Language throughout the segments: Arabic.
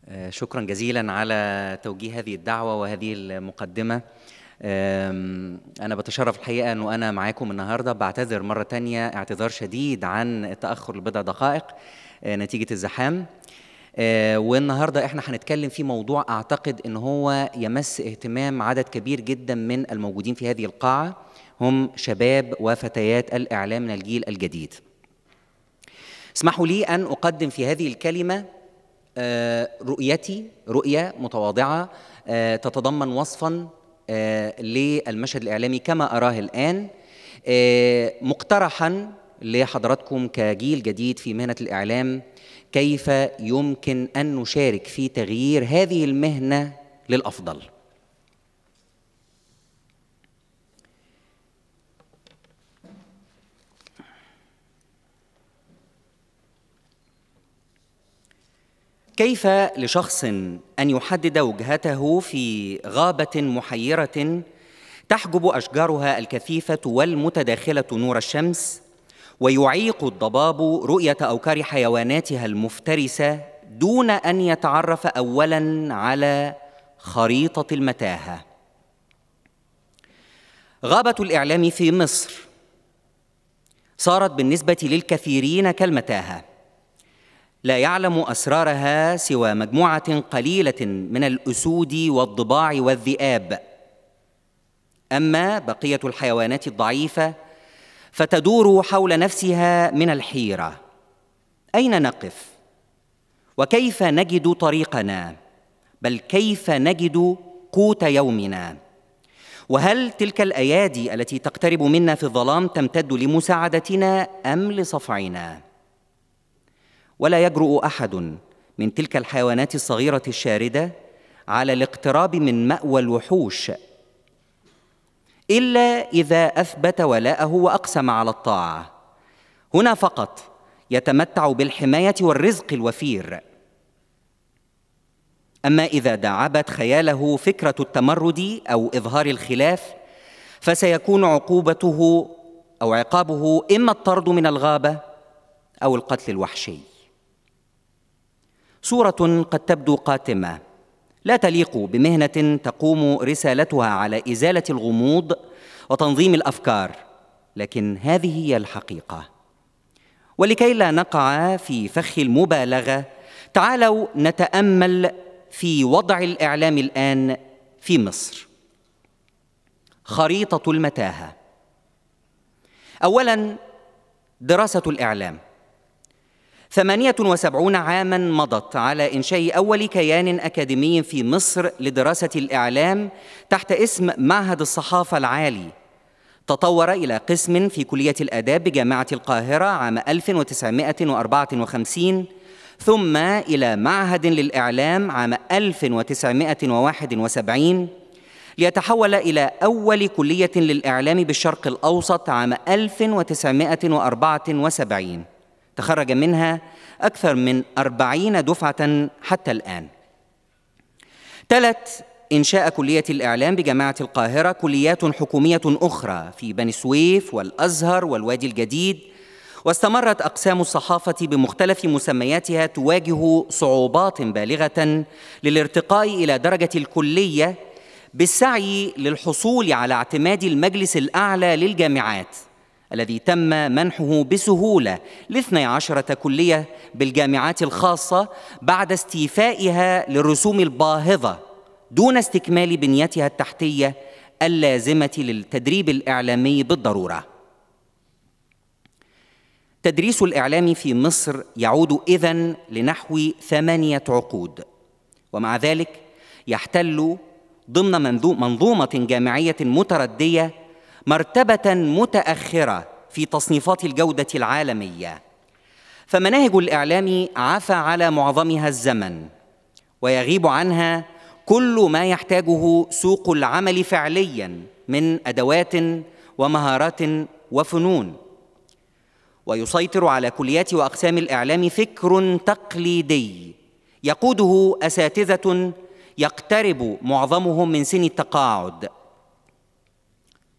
شكرا جزيلا على توجيه هذه الدعوة وهذه المقدمة. أنا بتشرف الحقيقة أنه أنا معاكم النهاردة. بعتذر مرة تانية اعتذار شديد عن التأخر لبضع دقائق نتيجة الزحام. والنهاردة احنا هنتكلم في موضوع أعتقد أنه هو يمس اهتمام عدد كبير جدا من الموجودين في هذه القاعة، هم شباب وفتيات الإعلام من الجيل الجديد. اسمحوا لي أن أقدم في هذه الكلمة رؤية متواضعة تتضمن وصفا للمشهد الإعلامي كما أراه الآن، مقترحا لحضراتكم كجيل جديد في مهنة الإعلام كيف يمكن أن نشارك في تغيير هذه المهنة للأفضل. كيف لشخص أن يحدد وجهته في غابة محيرة تحجب أشجارها الكثيفة والمتداخلة نور الشمس، ويعيق الضباب رؤية أوكار حيواناتها المفترسة دون أن يتعرف أولاً على خريطة المتاهة؟ غابة الإعلام في مصر صارت بالنسبة للكثيرين كالمتاهة، لا يعلم أسرارها سوى مجموعة قليلة من الأسود والضباع والذئاب. أما بقية الحيوانات الضعيفة فتدور حول نفسها من الحيرة: أين نقف؟ وكيف نجد طريقنا؟ بل كيف نجد قوت يومنا؟ وهل تلك الأيادي التي تقترب منا في الظلام تمتد لمساعدتنا أم لصفعنا؟ ولا يجرؤ أحد من تلك الحيوانات الصغيرة الشاردة على الاقتراب من مأوى الوحوش إلا إذا أثبت ولاءه وأقسم على الطاعة. هنا فقط يتمتع بالحماية والرزق الوفير. أما إذا داعبت خياله فكرة التمرد أو إظهار الخلاف فسيكون عقوبته أو عقابه إما الطرد من الغابة أو القتل الوحشي. صورة قد تبدو قاتمة، لا تليق بمهنة تقوم رسالتها على إزالة الغموض وتنظيم الأفكار، لكن هذه هي الحقيقة. ولكي لا نقع في فخ المبالغة، تعالوا نتأمل في وضع الإعلام الآن في مصر. خريطة المتاهة. أولاً، دراسة الإعلام. 78 عاماً مضت على إنشاء أول كيان أكاديمي في مصر لدراسة الإعلام تحت اسم معهد الصحافة العالي. تطور إلى قسم في كلية الآداب بجامعة القاهرة عام 1954، ثم إلى معهد للإعلام عام 1971، ليتحول إلى أول كلية للإعلام بالشرق الأوسط عام 1974. تخرج منها أكثر من 40 دفعة حتى الآن. تلت إنشاء كلية الإعلام بجامعة القاهرة كليات حكومية أخرى في بني سويف والأزهر والوادي الجديد، واستمرت أقسام الصحافة بمختلف مسمياتها تواجه صعوبات بالغة للارتقاء إلى درجة الكلية بالسعي للحصول على اعتماد المجلس الأعلى للجامعات الذي تم منحه بسهولة ل12 كلية بالجامعات الخاصة بعد استيفائها للرسوم الباهظة دون استكمال بنيتها التحتية اللازمة للتدريب الإعلامي بالضرورة. تدريس الإعلام في مصر يعود إذن لنحو 8 عقود، ومع ذلك يحتل ضمن منظومة جامعية متردية مرتبة متأخرة في تصنيفات الجودة العالمية. فمناهج الإعلام عفى على معظمها الزمن، ويغيب عنها كل ما يحتاجه سوق العمل فعلياً من أدوات ومهارات وفنون. ويسيطر على كليات وأقسام الإعلام فكر تقليدي يقوده أساتذة يقترب معظمهم من سن التقاعد.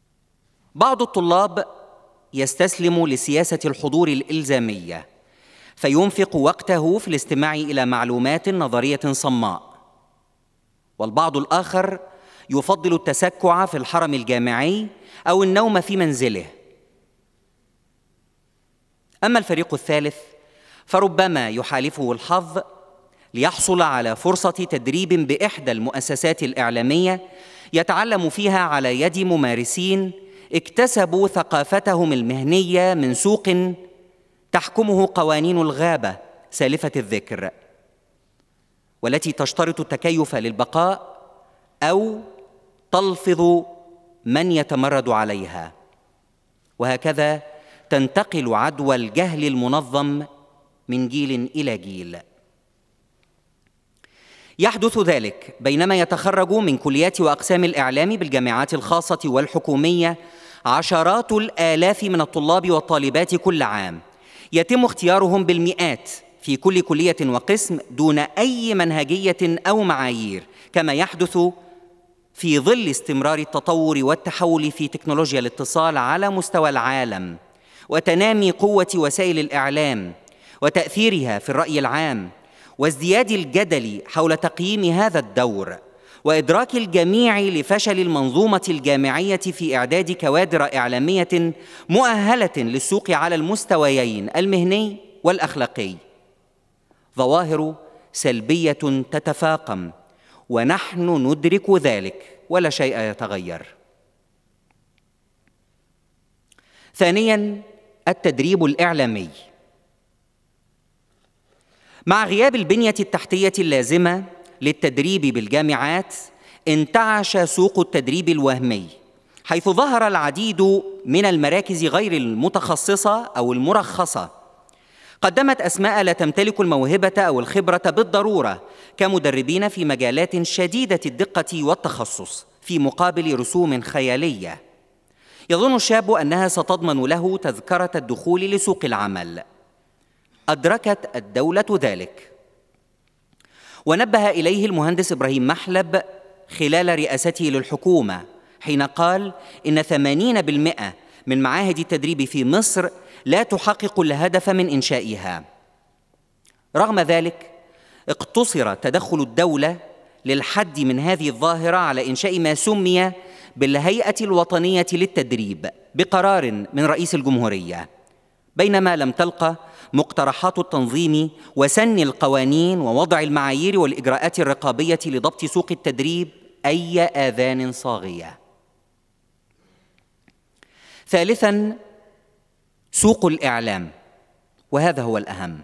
بعض الطلاب يستسلم لسياسة الحضور الإلزامية، فينفق وقته في الاستماع إلى معلومات نظرية صماء، والبعض الآخر يفضل التسكع في الحرم الجامعي أو النوم في منزله. أما الفريق الثالث فربما يحالفه الحظ ليحصل على فرصة تدريب بإحدى المؤسسات الإعلامية يتعلم فيها على يد ممارسين اكتسبوا ثقافتهم المهنية من سوق تحكمه قوانين الغابة سالفة الذكر، والتي تشترط التكيف للبقاء أو تلفظ من يتمرد عليها، وهكذا تنتقل عدوى الجهل المنظم من جيل إلى جيل. يحدث ذلك بينما يتخرج من كليات وأقسام الإعلام بالجامعات الخاصة والحكومية عشرات الآلاف من الطلاب والطالبات كل عام، يتم اختيارهم بالمئات في كل كلية وقسم دون أي منهجية أو معايير، كما يحدث في ظل استمرار التطور والتحول في تكنولوجيا الاتصال على مستوى العالم، وتنامي قوة وسائل الإعلام وتأثيرها في الرأي العام، وازدياد الجدل حول تقييم هذا الدور، وإدراك الجميع لفشل المنظومة الجامعية في إعداد كوادر إعلامية مؤهلة للسوق على المستويين المهني والأخلاقي. ظواهر سلبية تتفاقم، ونحن ندرك ذلك ولا شيء يتغير. ثانياً، التدريب الإعلامي. مع غياب البنية التحتية اللازمة للتدريب بالجامعات، انتعش سوق التدريب الوهمي، حيث ظهر العديد من المراكز غير المتخصصة أو المرخصة قدمت أسماء لا تمتلك الموهبة أو الخبرة بالضرورة كمدربين في مجالات شديدة الدقة والتخصص، في مقابل رسوم خيالية يظن الشاب أنها ستضمن له تذكرة الدخول لسوق العمل. أدركت الدولة ذلك، ونبه إليه المهندس إبراهيم محلب خلال رئاسته للحكومة حين قال إن 80% من معاهد التدريب في مصر لا تحقق الهدف من إنشائها. رغم ذلك اقتصر تدخل الدولة للحد من هذه الظاهرة على إنشاء ما سمي بالهيئة الوطنية للتدريب بقرار من رئيس الجمهورية، بينما لم تلقى مقترحات التنظيم وسن القوانين ووضع المعايير والإجراءات الرقابية لضبط سوق التدريب أي آذان صاغية. ثالثاً، سوق الإعلام، وهذا هو الأهم.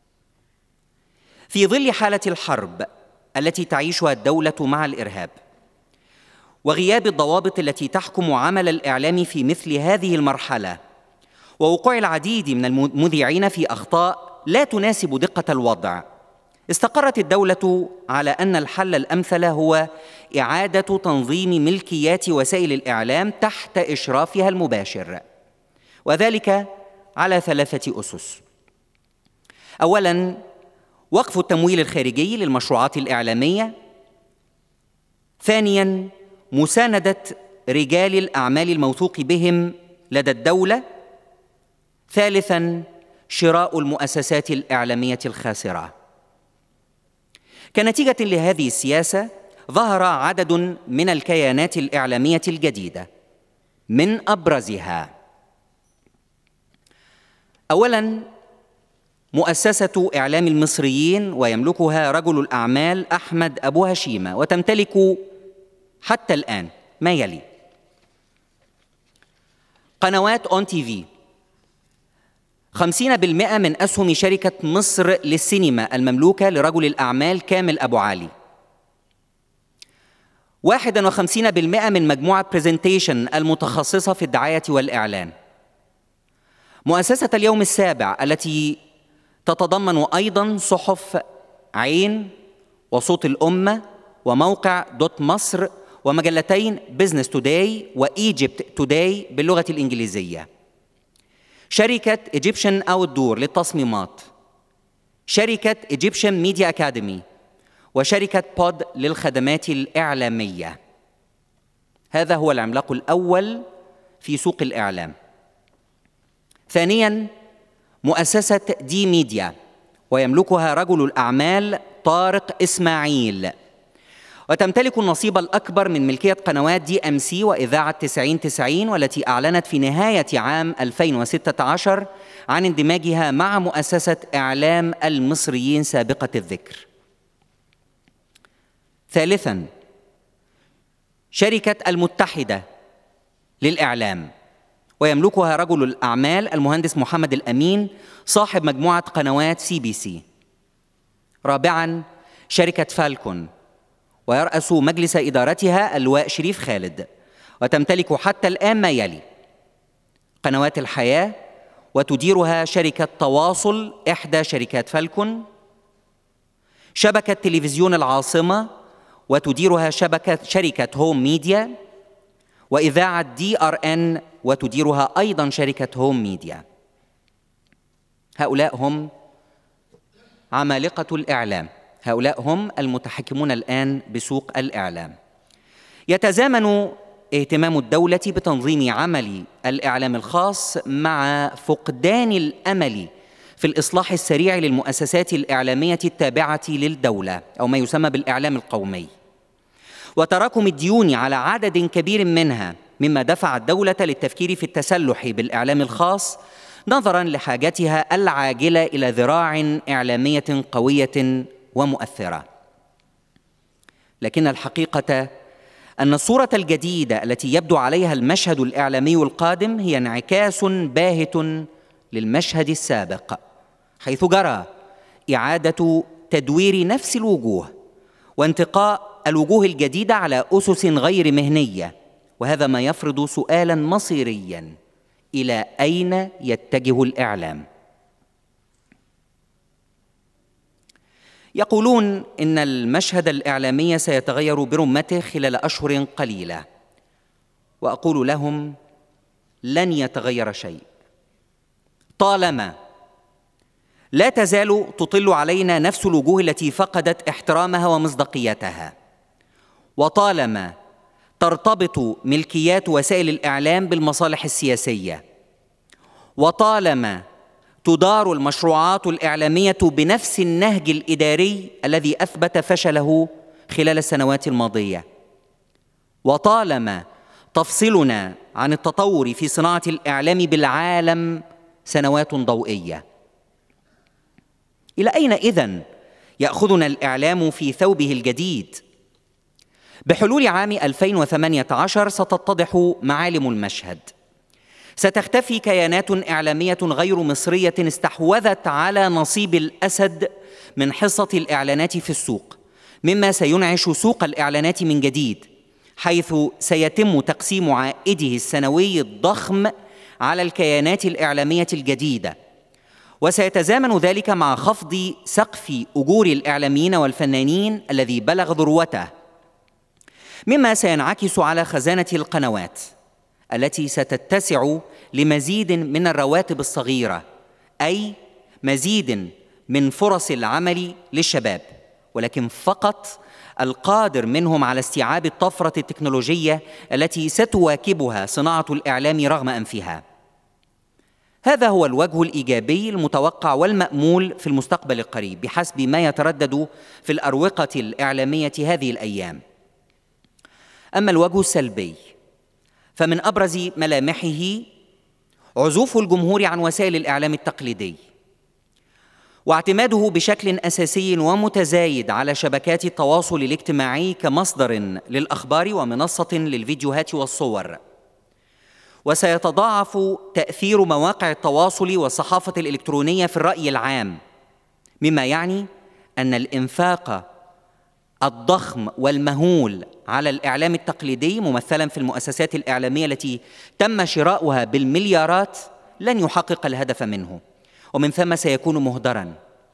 في ظل حالة الحرب التي تعيشها الدولة مع الإرهاب، وغياب الضوابط التي تحكم عمل الإعلام في مثل هذه المرحلة، ووقوع العديد من المذيعين في أخطاء لا تناسب دقة الوضع، استقرت الدولة على أن الحل الأمثل هو إعادة تنظيم ملكيات وسائل الإعلام تحت إشرافها المباشر، وذلك على 3 أسس. أولاً، وقف التمويل الخارجي للمشروعات الإعلامية. ثانياً، مساندة رجال الأعمال الموثوق بهم لدى الدولة. ثالثاً، شراء المؤسسات الإعلامية الخاسرة. كنتيجة لهذه السياسة ظهر عدد من الكيانات الإعلامية الجديدة، من أبرزها أولاً مؤسسة إعلام المصريين، ويملكها رجل الأعمال أحمد أبو هشيمة، وتمتلك حتى الآن ما يلي: قنوات أون تي في 50% من أسهم شركة مصر للسينما المملوكة لرجل الأعمال كامل أبو علي، 51% من مجموعة بريزنتيشن المتخصصة في الدعاية والإعلان، مؤسسة اليوم السابع التي تتضمن أيضاً صحف عين وصوت الأمة وموقع دوت مصر ومجلتين بيزنس توداي وإيجيبت توداي باللغة الإنجليزية، شركة إيجيبشن أوتدور للتصميمات، شركة إيجيبشن ميديا أكاديمي، وشركة بود للخدمات الإعلامية. هذا هو العملاق الأول في سوق الإعلام. ثانياً، مؤسسة دي ميديا، ويملكها رجل الأعمال طارق إسماعيل، وتمتلك النصيب الأكبر من ملكية قنوات دي أم سي وإذاعة 90 والتي أعلنت في نهاية عام 2016 عن اندماجها مع مؤسسة إعلام المصريين سابقة الذكر. ثالثاً، شركة المتحدة للإعلام، ويملكها رجل الأعمال المهندس محمد الأمين صاحب مجموعة قنوات CBC. رابعاً، شركة فالكون، ويرأس مجلس إدارتها اللواء شريف خالد، وتمتلك حتى الآن ما يلي: قنوات الحياة، وتديرها شركة تواصل إحدى شركات فالكون، شبكة تلفزيون العاصمة، وتديرها شركة هوم ميديا، وإذاعة DRN، وتديرها أيضاً شركة هوم ميديا. هؤلاء هم عمالقة الإعلام، هؤلاء هم المتحكمون الآن بسوق الإعلام. يتزامن اهتمام الدولة بتنظيم عمل الإعلام الخاص مع فقدان الأمل في الإصلاح السريع للمؤسسات الإعلامية التابعة للدولة أو ما يسمى بالإعلام القومي، وتراكم الديون على عدد كبير منها، مما دفع الدولة للتفكير في التسلح بالإعلام الخاص نظراً لحاجتها العاجلة إلى ذراع إعلامية قوية ومؤثرة. لكن الحقيقة أن الصورة الجديدة التي يبدو عليها المشهد الإعلامي القادم هي انعكاس باهت للمشهد السابق، حيث جرى إعادة تدوير نفس الوجوه وانتقاء الوجوه الجديدة على أسس غير مهنية، وهذا ما يفرض سؤالاً مصيرياً: إلى أين يتجه الإعلام؟ يقولون إن المشهد الإعلامي سيتغير برمته خلال أشهر قليلة، وأقول لهم: لن يتغير شيء طالما لا تزال تطل علينا نفس الوجوه التي فقدت احترامها ومصداقيتها، وطالما ترتبط ملكيات وسائل الإعلام بالمصالح السياسية، وطالما تدار المشروعات الإعلامية بنفس النهج الإداري الذي أثبت فشله خلال السنوات الماضية، وطالما تفصلنا عن التطور في صناعة الإعلام بالعالم سنوات ضوئية. إلى أين إذن يأخذنا الإعلام في ثوبه الجديد؟ بحلول عام 2018 ستتضح معالم المشهد. ستختفي كيانات إعلامية غير مصرية استحوذت على نصيب الأسد من حصة الإعلانات في السوق، مما سينعش سوق الإعلانات من جديد، حيث سيتم تقسيم عائده السنوي الضخم على الكيانات الإعلامية الجديدة، وسيتزامن ذلك مع خفض سقف أجور الإعلاميين والفنانين الذي بلغ ذروته، مما سينعكس على خزانة القنوات التي ستتسع لمزيد من الرواتب الصغيرة، أي مزيد من فرص العمل للشباب، ولكن فقط القادر منهم على استيعاب الطفرة التكنولوجية التي ستواكبها صناعة الإعلام رغم أنفها. هذا هو الوجه الإيجابي المتوقع والمأمول في المستقبل القريب بحسب ما يتردد في الأروقة الإعلامية هذه الأيام. أما الوجه السلبي فمن أبرز ملامحه عزوف الجمهور عن وسائل الإعلام التقليدي، واعتماده بشكل أساسي ومتزايد على شبكات التواصل الاجتماعي كمصدر للأخبار ومنصة للفيديوهات والصور. وسيتضاعف تأثير مواقع التواصل والصحافة الإلكترونية في الرأي العام، مما يعني أن الإنفاق الضخم والمهول على الإعلام التقليدي ممثلا في المؤسسات الإعلامية التي تم شراؤها بالمليارات لن يحقق الهدف منه، ومن ثم سيكون مهدراً.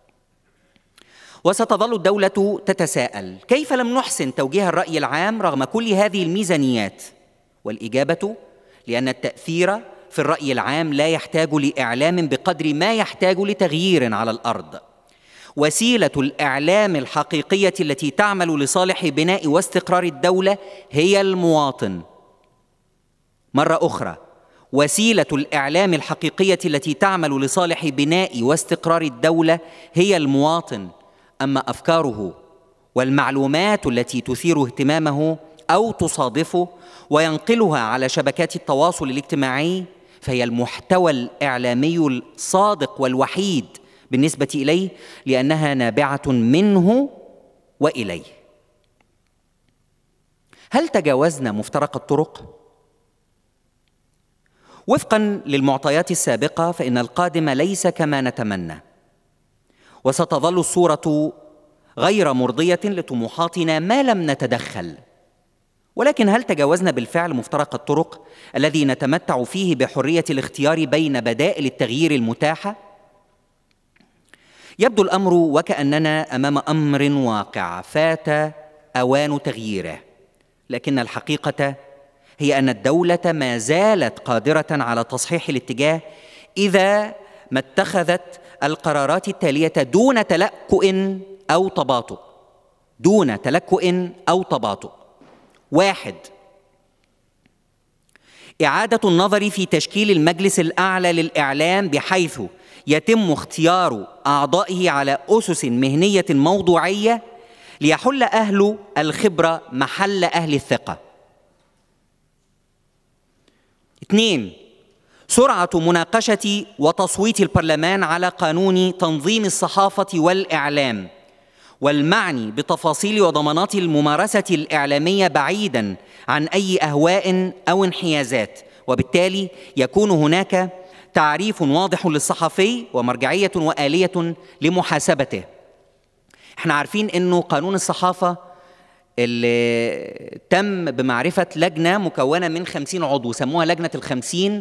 وستظل الدولة تتساءل: كيف لم نحسن توجيه الرأي العام رغم كل هذه الميزانيات؟ والإجابة: لأن التأثير في الرأي العام لا يحتاج لإعلام بقدر ما يحتاج لتغيير على الأرض. وسيلة الإعلام الحقيقية التي تعمل لصالح بناء واستقرار الدولة هي المواطن. مرة أخرى، وسيلة الإعلام الحقيقية التي تعمل لصالح بناء واستقرار الدولة هي المواطن، أما أفكاره والمعلومات التي تثير اهتمامه أو تصادفه وينقلها على شبكات التواصل الاجتماعي فهي المحتوى الإعلامي الصادق والوحيد بالنسبة إليه، لأنها نابعة منه وإليه. هل تجاوزنا مفترق الطرق؟ وفقاً للمعطيات السابقة فإن القادم ليس كما نتمنى، وستظل الصورة غير مرضية لطموحاتنا ما لم نتدخل. ولكن هل تجاوزنا بالفعل مفترق الطرق الذي نتمتع فيه بحرية الاختيار بين بدائل التغيير المتاحة؟ يبدو الأمر وكأننا أمام أمر واقع فات أوان تغييره، لكن الحقيقة هي أن الدولة ما زالت قادرة على تصحيح الاتجاه إذا ما اتخذت القرارات التالية دون تلكؤ أو تباطؤ. دون تلكؤ أو تباطؤ. 1. إعادة النظر في تشكيل المجلس الأعلى للإعلام بحيث يتم اختيار أعضائه على أسس مهنية موضوعية ليحل أهل الخبرة محل أهل الثقة. 2. سرعة مناقشة وتصويت البرلمان على قانون تنظيم الصحافة والإعلام والمعني بتفاصيل وضمانات الممارسة الإعلامية بعيداً عن أي أهواء أو انحيازات، وبالتالي يكون هناك تعريف واضح للصحفي ومرجعية وآلية لمحاسبته. احنا عارفين انه قانون الصحافة اللي تم بمعرفة لجنة مكونة من 50 عضو سموها لجنة ال50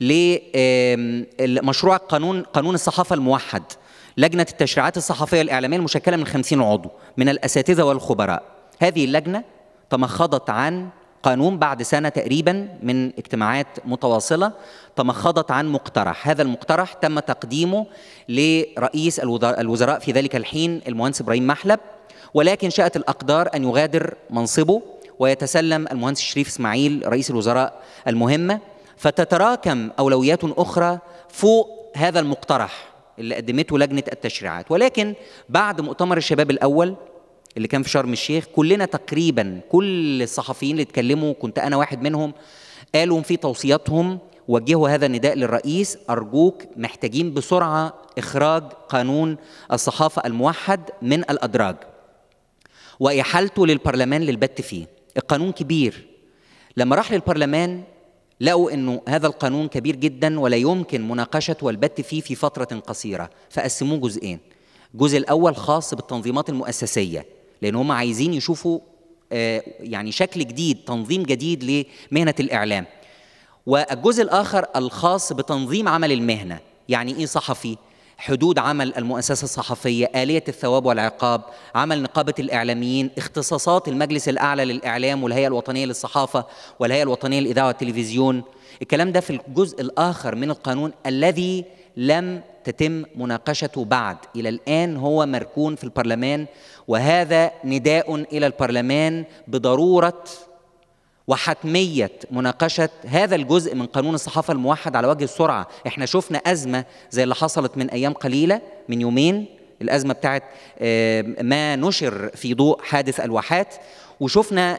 لمشروع قانون الصحافة الموحد، لجنة التشريعات الصحفية الإعلامية المشكلة من 50 عضو من الأساتذة والخبراء. هذه اللجنة تمخضت عن قانون بعد سنة تقريبا من اجتماعات متواصلة، تمخضت عن مقترح. هذا المقترح تم تقديمه لرئيس الوزراء في ذلك الحين المهندس إبراهيم محلب، ولكن شاءت الأقدار أن يغادر منصبه ويتسلم المهندس شريف إسماعيل رئيس الوزراء المهمة، فتتراكم أولويات أخرى فوق هذا المقترح اللي قدمته لجنة التشريعات. ولكن بعد مؤتمر الشباب الأول اللي كان في شرم الشيخ كلنا تقريبا كل الصحفيين اللي اتكلموا كنت أنا واحد منهم قالوا في توصياتهم وجهوا هذا النداء للرئيس: أرجوك محتاجين بسرعة إخراج قانون الصحافة الموحد من الأدراج وإحالته للبرلمان للبت فيه. القانون كبير، لما راح للبرلمان لقوا أنه هذا القانون كبير جدا ولا يمكن مناقشته والبت فيه في فترة قصيرة، فقسموه جزئين. الجزء الأول خاص بالتنظيمات المؤسسية لأن هم عايزين يشوفوا يعني شكل جديد، تنظيم جديد لمهنة الإعلام، والجزء الآخر الخاص بتنظيم عمل المهنة. يعني إيه صحفي؟ حدود عمل المؤسسة الصحفية، آلية الثواب والعقاب، عمل نقابة الإعلاميين، اختصاصات المجلس الأعلى للإعلام والهيئة الوطنية للصحافة والهيئة الوطنية للإذاعة والتلفزيون. الكلام ده في الجزء الآخر من القانون الذي لم تتم مناقشته بعد. إلى الآن هو مركون في البرلمان، وهذا نداء إلى البرلمان بضرورة وحتمية مناقشة هذا الجزء من قانون الصحافة الموحد على وجه السرعة. احنا شفنا أزمة زي اللي حصلت من أيام قليلة، من يومين، الأزمة بتاعت ما نشر في ضوء حادث الواحات، وشفنا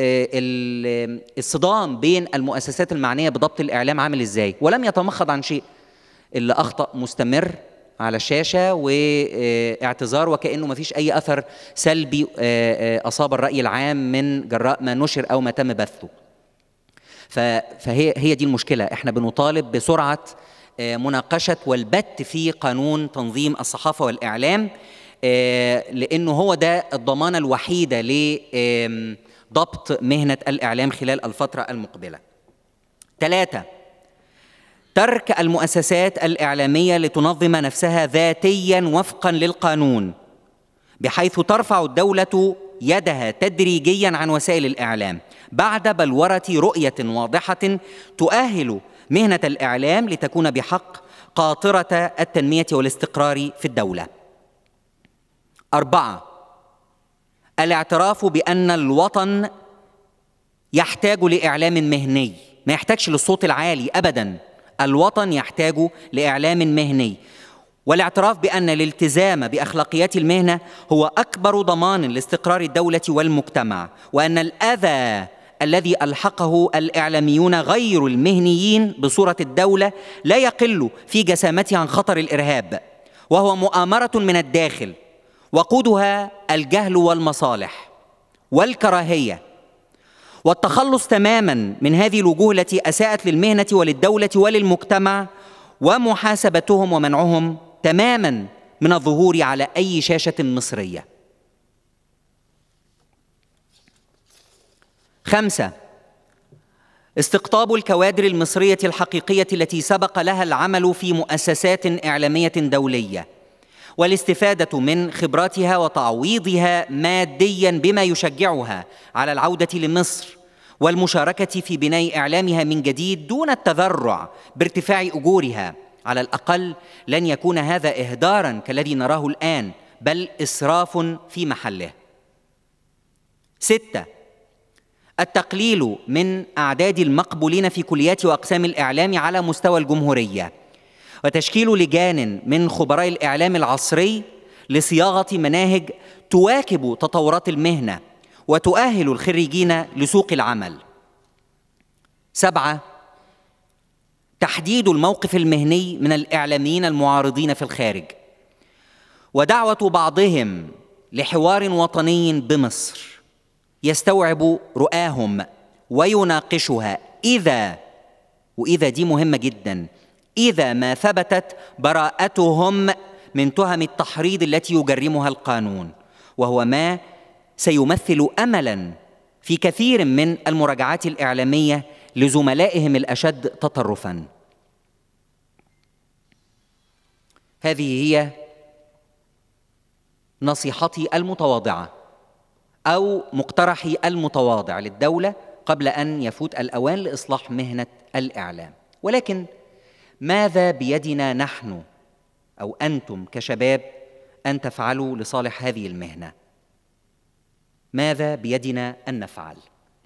الصدام بين المؤسسات المعنية بضبط الإعلام عامل إزاي، ولم يتمخض عن شيء. اللي أخطأ مستمر على الشاشة واعتذار وكأنه ما فيش أي أثر سلبي أصاب الرأي العام من جراء ما نشر أو ما تم بثه. فهي دي المشكلة. احنا بنطالب بسرعة مناقشة والبت في قانون تنظيم الصحافة والإعلام، لأنه هو ده الضمانة الوحيدة لضبط مهنة الإعلام خلال الفترة المقبلة. 3. ترك المؤسسات الإعلامية لتنظم نفسها ذاتياً وفقاً للقانون، بحيث ترفع الدولة يدها تدريجياً عن وسائل الإعلام بعد بلورة رؤية واضحة تؤهل مهنة الإعلام لتكون بحق قاطرة التنمية والاستقرار في الدولة. 4. الاعتراف بأن الوطن يحتاج لإعلام مهني، ما يحتاجش للصوت العالي أبداً. الوطن يحتاج لإعلام مهني، والاعتراف بأن الالتزام بأخلاقيات المهنة هو أكبر ضمان لاستقرار الدولة والمجتمع، وأن الأذى الذي ألحقه الإعلاميون غير المهنيين بصورة الدولة لا يقل في جسامته عن خطر الإرهاب، وهو مؤامرة من الداخل وقودها الجهل والمصالح والكراهية، والتخلص تماما من هذه الوجوه التي أساءت للمهنة وللدولة وللمجتمع، ومحاسبتهم ومنعهم تماما من الظهور على أي شاشة مصرية. 5. استقطاب الكوادر المصرية الحقيقية التي سبق لها العمل في مؤسسات إعلامية دولية، والاستفادة من خبراتها وتعويضها مادياً بما يشجعها على العودة لمصر والمشاركة في بناء إعلامها من جديد دون التذرع بارتفاع أجورها. على الأقل لن يكون هذا إهداراً كالذي نراه الآن، بل إسراف في محله. 6. التقليل من أعداد المقبولين في كليات وأقسام الإعلام على مستوى الجمهورية، وتشكيل لجان من خبراء الإعلام العصري لصياغة مناهج تواكب تطورات المهنة وتؤهل الخريجين لسوق العمل. 7. تحديد الموقف المهني من الإعلاميين المعارضين في الخارج، ودعوة بعضهم لحوار وطني بمصر يستوعب رؤاهم ويناقشها وإذا دي مهمة جدا، إذا ما ثبتت براءتهم من تهم التحريض التي يجرمها القانون، وهو ما سيمثل أملاً في كثير من المراجعات الإعلامية لزملائهم الأشد تطرفاً. هذه هي نصيحتي المتواضعة أو مقترحي المتواضع للدولة قبل أن يفوت الأوان لإصلاح مهنة الإعلام. ولكن ماذا بيدنا نحن أو أنتم كشباب أن تفعلوا لصالح هذه المهنة؟ ماذا بيدنا أن نفعل؟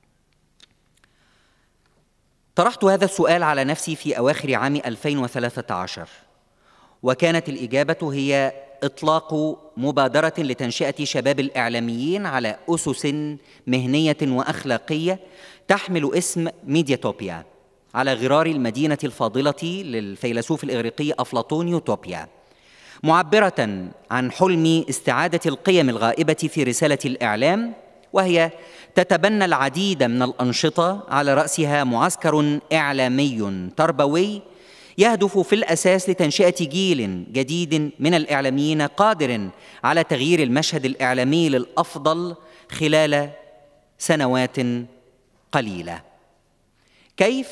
طرحت هذا السؤال على نفسي في أواخر عام 2013، وكانت الإجابة هي إطلاق مبادرة لتنشئة شباب الإعلاميين على أسس مهنية وأخلاقية تحمل اسم ميدياتوبيا، على غرار المدينة الفاضلة للفيلسوف الإغريقي أفلاطون يوتوبيا، معبرة عن حلم استعادة القيم الغائبة في رسالة الإعلام، وهي تتبنى العديد من الأنشطة على رأسها معسكر إعلامي تربوي يهدف في الأساس لتنشئة جيل جديد من الإعلاميين قادر على تغيير المشهد الإعلامي للأفضل خلال سنوات قليلة. كيف؟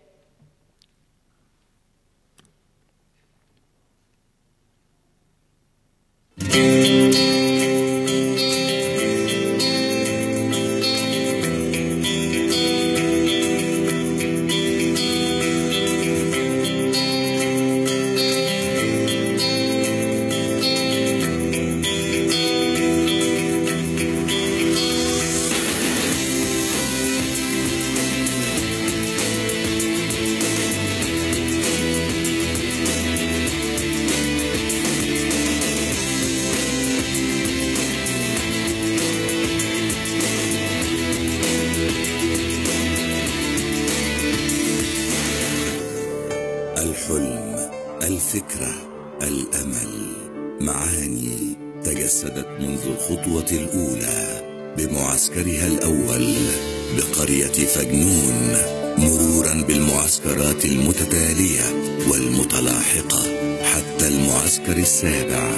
الحلم، الفكرة، الأمل، معاني تجسدت منذ الخطوة الأولى بمعسكرها الأول بقرية فجنون، مرورا بالمعسكرات المتتالية والمتلاحقة حتى المعسكر السابع.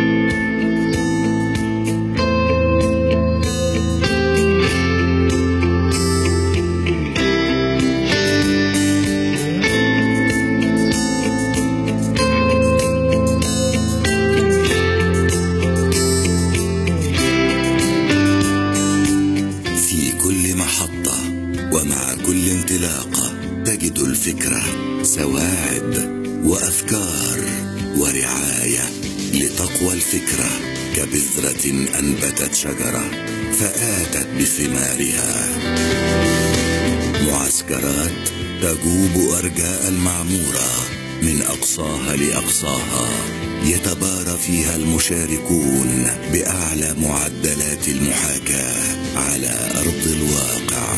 تجد الفكرة سواعد وأفكار ورعاية لتقوى الفكرة كبذرة أنبتت شجرة فآتت بثمارها. معسكرات تجوب أرجاء المعمورة من أقصاها لأقصاها، يتبارى فيها المشاركون بأعلى معدلات المحاكاة على أرض الواقع.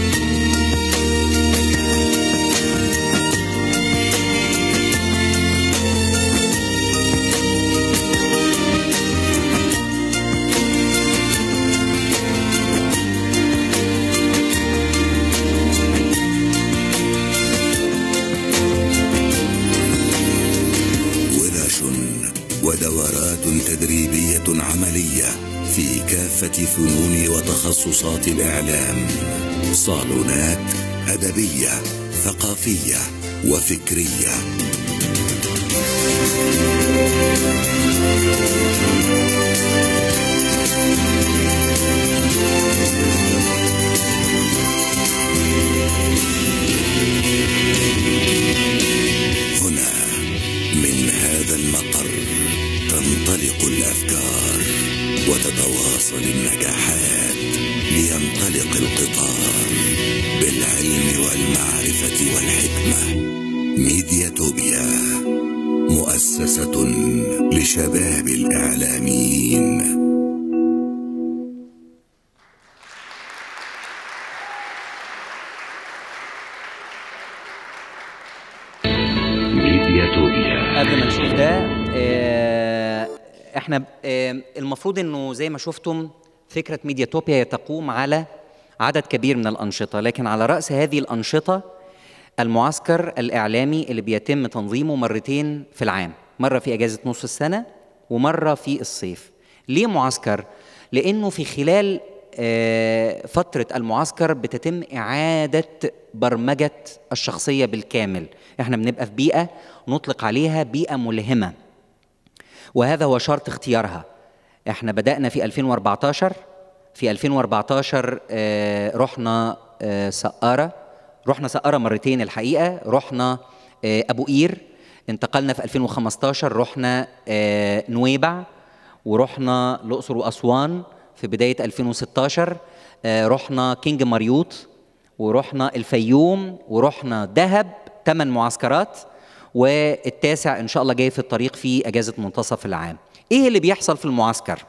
ودورات تدريبية عملية في كافة فنون وتخصصات الإعلام، صالونات أدبية ثقافية وفكرية. هنا من هذا المقر تنطلق الأفكار وتتواصل النجاحات، لينطلق القطار بالعلم والمعرفة والحكمة. ميدياتوبيا، مؤسسة لشباب الإعلاميين. قبل ما نشوف ده احنا المفروض انه زي ما شفتم فكرة ميدياتوبيا تقوم على عدد كبير من الأنشطة، لكن على رأس هذه الأنشطة المعسكر الإعلامي اللي بيتم تنظيمه مرتين في العام، مرة في أجازة نص السنة ومرة في الصيف. ليه معسكر؟ لأنه في خلال فترة المعسكر بتتم إعادة برمجة الشخصية بالكامل. احنا بنبقى في بيئة نطلق عليها بيئة ملهمة، وهذا هو شرط اختيارها. احنا بدأنا في 2014. في 2014 رحنا سقارة مرتين الحقيقة، رحنا أبو قير، انتقلنا في 2015 رحنا نويبع، ورحنا الأقصر وأسوان في بداية 2016، رحنا كينج ماريوت، ورحنا الفيوم، ورحنا دهب. 8 معسكرات، والتاسع إن شاء الله جاي في الطريق في أجازة منتصف العام. إيه اللي بيحصل في المعسكر؟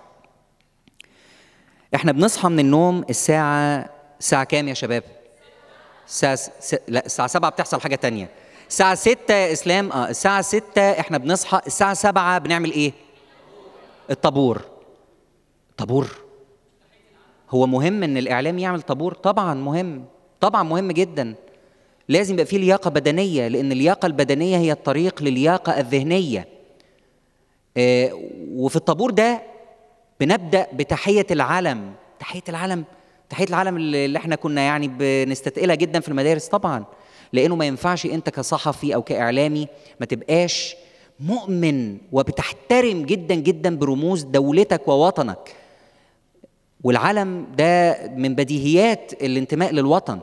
إحنا بنصحى من النوم الساعة كام يا شباب؟ لا، الساعة 7 بتحصل حاجة تانية. الساعة 6 يا إسلام. الساعة 6 إحنا بنصحى. الساعة 7 بنعمل إيه؟ الطابور. هو مهم إن الإعلام يعمل طابور؟ طبعا مهم، طبعا مهم جدا. لازم يبقى فيه لياقة بدنية، لأن اللياقة البدنية هي الطريق للياقة الذهنية. وفي الطابور ده بنبدأ بتحية العلم. تحية العلم اللي احنا كنا يعني بنستثقلها جدا في المدارس طبعا، لأنه ما ينفعش أنت كصحفي أو كإعلامي ما تبقاش مؤمن وبتحترم جدا جدا برموز دولتك ووطنك. والعلم ده من بديهيات الانتماء للوطن.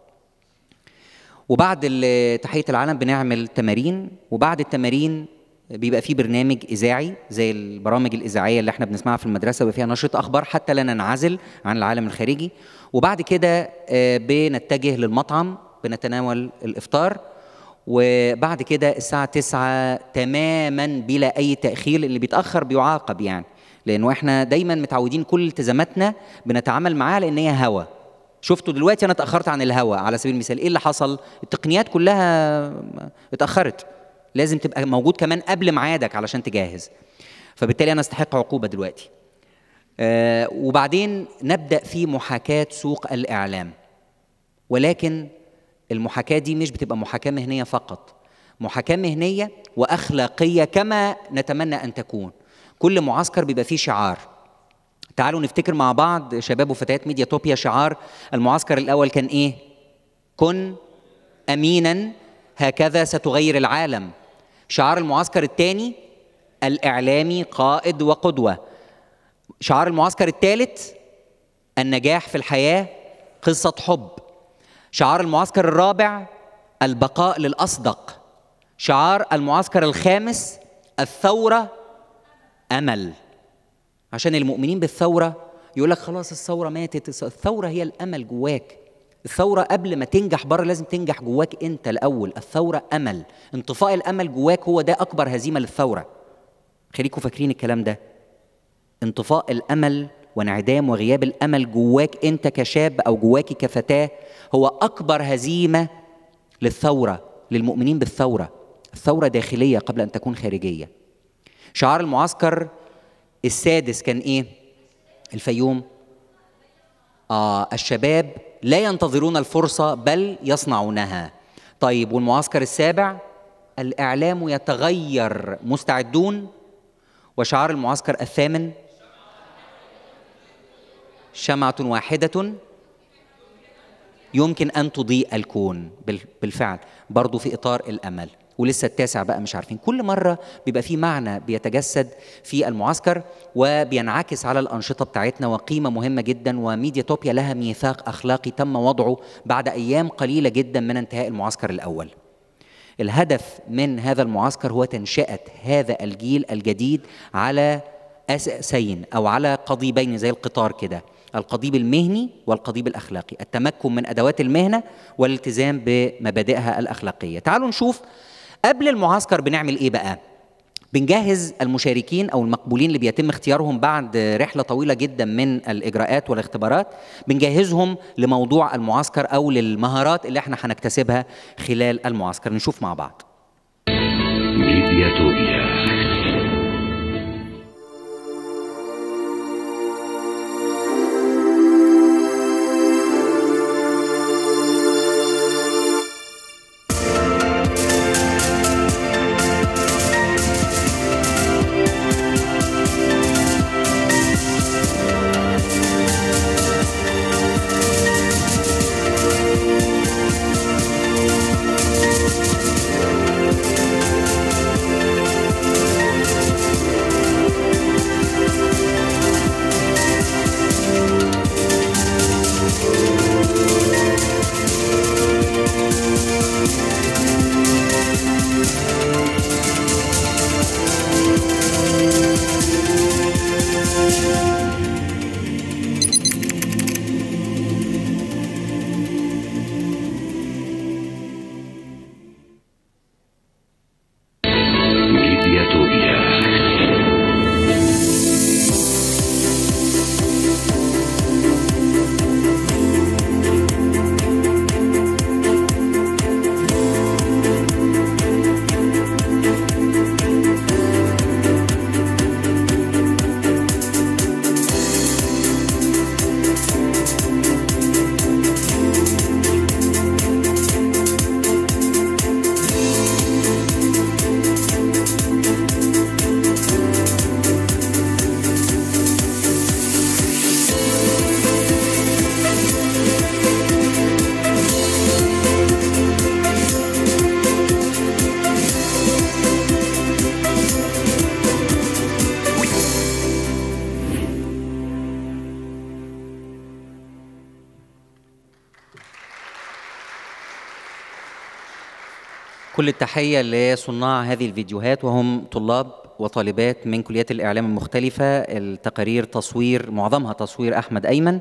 وبعد تحية العلم بنعمل تمارين، وبعد التمارين بيبقى فيه برنامج إذاعي زي البرامج الإذاعية اللي احنا بنسمعها في المدرسة، وفيها نشرة أخبار حتى لا ننعزل عن العالم الخارجي. وبعد كده بنتجه للمطعم، بنتناول الإفطار، وبعد كده الساعة 9 تماما بلا أي تأخير. اللي بيتأخر بيعاقب يعني، لأنه احنا دايما متعودين كل التزاماتنا بنتعامل معاها لأن هي هوا. شفتوا دلوقتي أنا اتأخرت عن الهوا على سبيل المثال، إيه اللي حصل؟ التقنيات كلها اتأخرت، لازم تبقى موجود كمان قبل ميعادك علشان تجهز، فبالتالي أنا استحق عقوبة دلوقتي. وبعدين نبدأ في محاكاة سوق الإعلام، ولكن المحاكاة دي مش بتبقى محاكاة مهنية فقط، محاكاة مهنية وأخلاقية كما نتمنى أن تكون. كل معسكر بيبقى فيه شعار. تعالوا نفتكر مع بعض شباب وفتيات ميدياتوبيا، شعار المعسكر الأول كان إيه؟ كن أميناً هكذا ستغير العالم. شعار المعسكر الثاني الإعلامي قائد وقدوة. شعار المعسكر الثالث النجاح في الحياة قصة حب. شعار المعسكر الرابع البقاء للأصدق. شعار المعسكر الخامس الثورة أمل. عشان المؤمنين بالثورة يقول لك خلاص الثورة ماتت، الثورة هي الأمل جواك. الثورة قبل ما تنجح بره لازم تنجح جواك أنت الأول. الثورة أمل، انطفاء الأمل جواك هو ده أكبر هزيمة للثورة. خليكم فاكرين الكلام ده. انطفاء الأمل وانعدام وغياب الأمل جواك أنت كشاب أو جواك كفتاة هو أكبر هزيمة للثورة، للمؤمنين بالثورة. الثورة داخلية قبل أن تكون خارجية. شعار المعسكر السادس كان إيه؟ الفيوم. الشباب لا ينتظرون الفرصة بل يصنعونها. طيب والمعسكر السابع؟ الإعلام يتغير، مستعدون. وشعار المعسكر الثامن؟ شمعة واحدة يمكن أن تضيء الكون. بالفعل برضو في إطار الأمل. ولسه التاسع بقى مش عارفين. كل مرة بيبقى فيه معنى بيتجسد في المعسكر وبينعكس على الأنشطة بتاعتنا، وقيمة مهمة جدا. وميدياتوبيا لها ميثاق أخلاقي تم وضعه بعد أيام قليلة جدا من انتهاء المعسكر الأول. الهدف من هذا المعسكر هو تنشئة هذا الجيل الجديد على أساسين أو على قضيبين زي القطار كده، القضيب المهني والقضيب الأخلاقي، التمكن من أدوات المهنة والالتزام بمبادئها الأخلاقية. تعالوا نشوف قبل المعسكر بنعمل إيه بقى. بنجهز المشاركين أو المقبولين اللي بيتم اختيارهم بعد رحلة طويلة جدا من الإجراءات والاختبارات، بنجهزهم لموضوع المعسكر أو للمهارات اللي احنا هنكتسبها خلال المعسكر. نشوف مع بعض. ميدياتوبيا. كل التحية لصناع هذه الفيديوهات وهم طلاب وطالبات من كليات الإعلام المختلفة. التقارير تصوير معظمها تصوير أحمد أيمن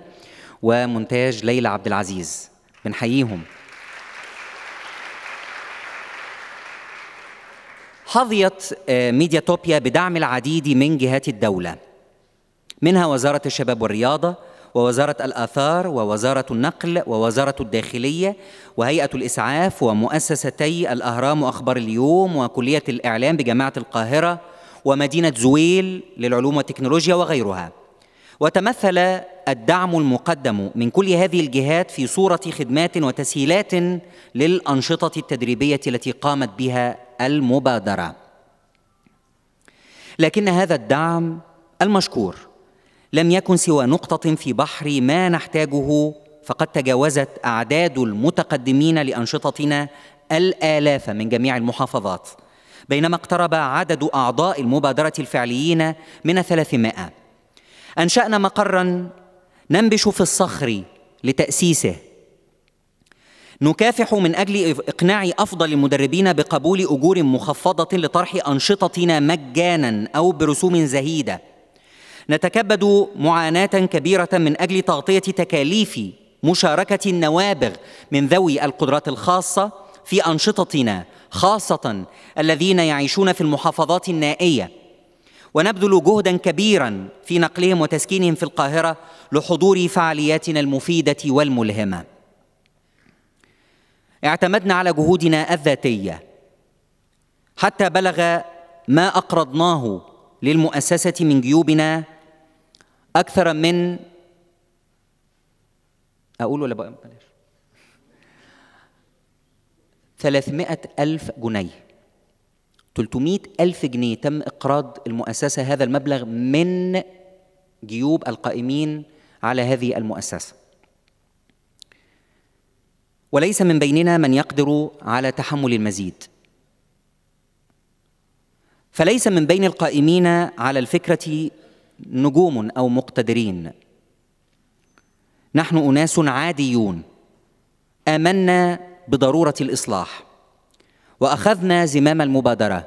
ومونتاج ليلى عبد العزيز. بنحييهم. حظيت ميدياتوبيا بدعم العديد من جهات الدولة، منها وزارة الشباب والرياضة ووزارة الآثار ووزارة النقل ووزارة الداخلية وهيئة الإسعاف ومؤسستي الأهرام وأخبار اليوم وكلية الإعلام بجامعة القاهرة ومدينة زويل للعلوم والتكنولوجيا وغيرها. وتمثل الدعم المقدم من كل هذه الجهات في صورة خدمات وتسهيلات للأنشطة التدريبية التي قامت بها المبادرة. لكن هذا الدعم المشكور لم يكن سوى نقطة في بحر ما نحتاجه، فقد تجاوزت أعداد المتقدمين لأنشطتنا الآلاف من جميع المحافظات، بينما اقترب عدد أعضاء المبادرة الفعليين من 300. أنشأنا مقراً ننبش في الصخر لتأسيسه، نكافح من أجل إقناع أفضل المدربين بقبول أجور مخفضة لطرح أنشطتنا مجاناً أو برسوم زهيدة. نتكبد معاناة كبيرة من أجل تغطية تكاليف مشاركة النوابغ من ذوي القدرات الخاصة في أنشطتنا، خاصة الذين يعيشون في المحافظات النائية، ونبذل جهداً كبيراً في نقلهم وتسكينهم في القاهرة لحضور فعالياتنا المفيدة والملهمة. اعتمدنا على جهودنا الذاتية حتى بلغ ما أقرضناه للمؤسسة من جيوبنا أكثر من أقول ولا بقى بلاش 300,000 جنيه، 300,000 جنيه تم إقراض المؤسسة هذا المبلغ من جيوب القائمين على هذه المؤسسة. وليس من بيننا من يقدر على تحمل المزيد، فليس من بين القائمين على الفكرة نجوم أو مقتدرين. نحن أناس عاديون آمنا بضرورة الإصلاح، وأخذنا زمام المبادرة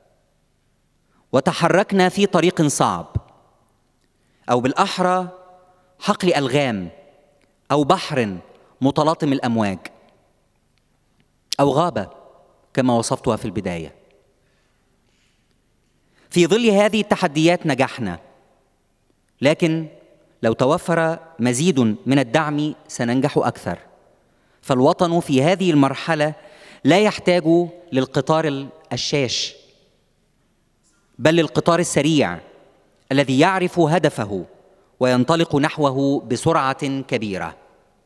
وتحركنا في طريق صعب، أو بالأحرى حقل ألغام أو بحر متلاطم الأمواج أو غابة كما وصفتها في البداية. في ظل هذه التحديات نجحنا، لكن لو توفر مزيد من الدعم سننجح أكثر، فالوطن في هذه المرحلة لا يحتاج للقطار الشاش، بل للقطار السريع الذي يعرف هدفه وينطلق نحوه بسرعة كبيرة.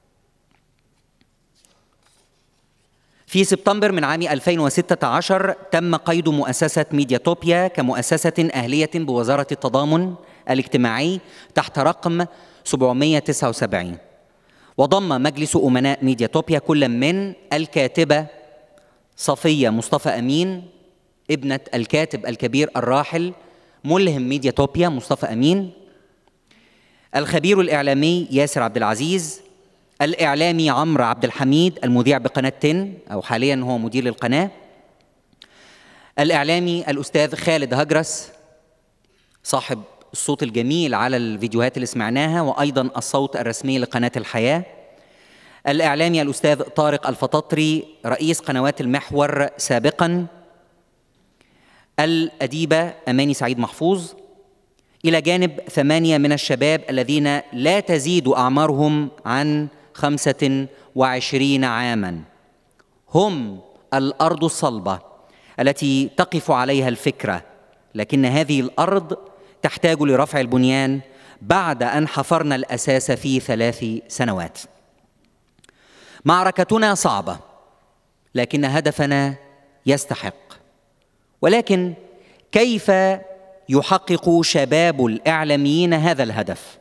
في سبتمبر من عام 2016 تم قيد مؤسسة ميدياتوبيا كمؤسسة أهلية بوزارة التضامن الاجتماعي تحت رقم 779، وضم مجلس أمناء ميدياتوبيا كل من الكاتبة صفية مصطفى أمين ابنة الكاتب الكبير الراحل ملهم ميدياتوبيا مصطفى أمين، الخبير الإعلامي ياسر عبد العزيز، الإعلامي عمرو عبد الحميد المذيع بقناة 10 أو حاليا هو مدير القناة، الإعلامي الأستاذ خالد هجرس صاحب الصوت الجميل على الفيديوهات اللي سمعناها وأيضا الصوت الرسمي لقناة الحياة، الإعلامي الأستاذ طارق الفطاطري رئيس قنوات المحور سابقا، الأديبة أماني سعيد محفوظ، إلى جانب 8 من الشباب الذين لا تزيد أعمارهم عن 25 عاما. هم الأرض الصلبة التي تقف عليها الفكرة، لكن هذه الأرض تحتاج لرفع البنيان بعد أن حفرنا الأساس في 3 سنوات. معركتنا صعبة لكن هدفنا يستحق، ولكن كيف يحقق شباب الإعلاميين هذا الهدف؟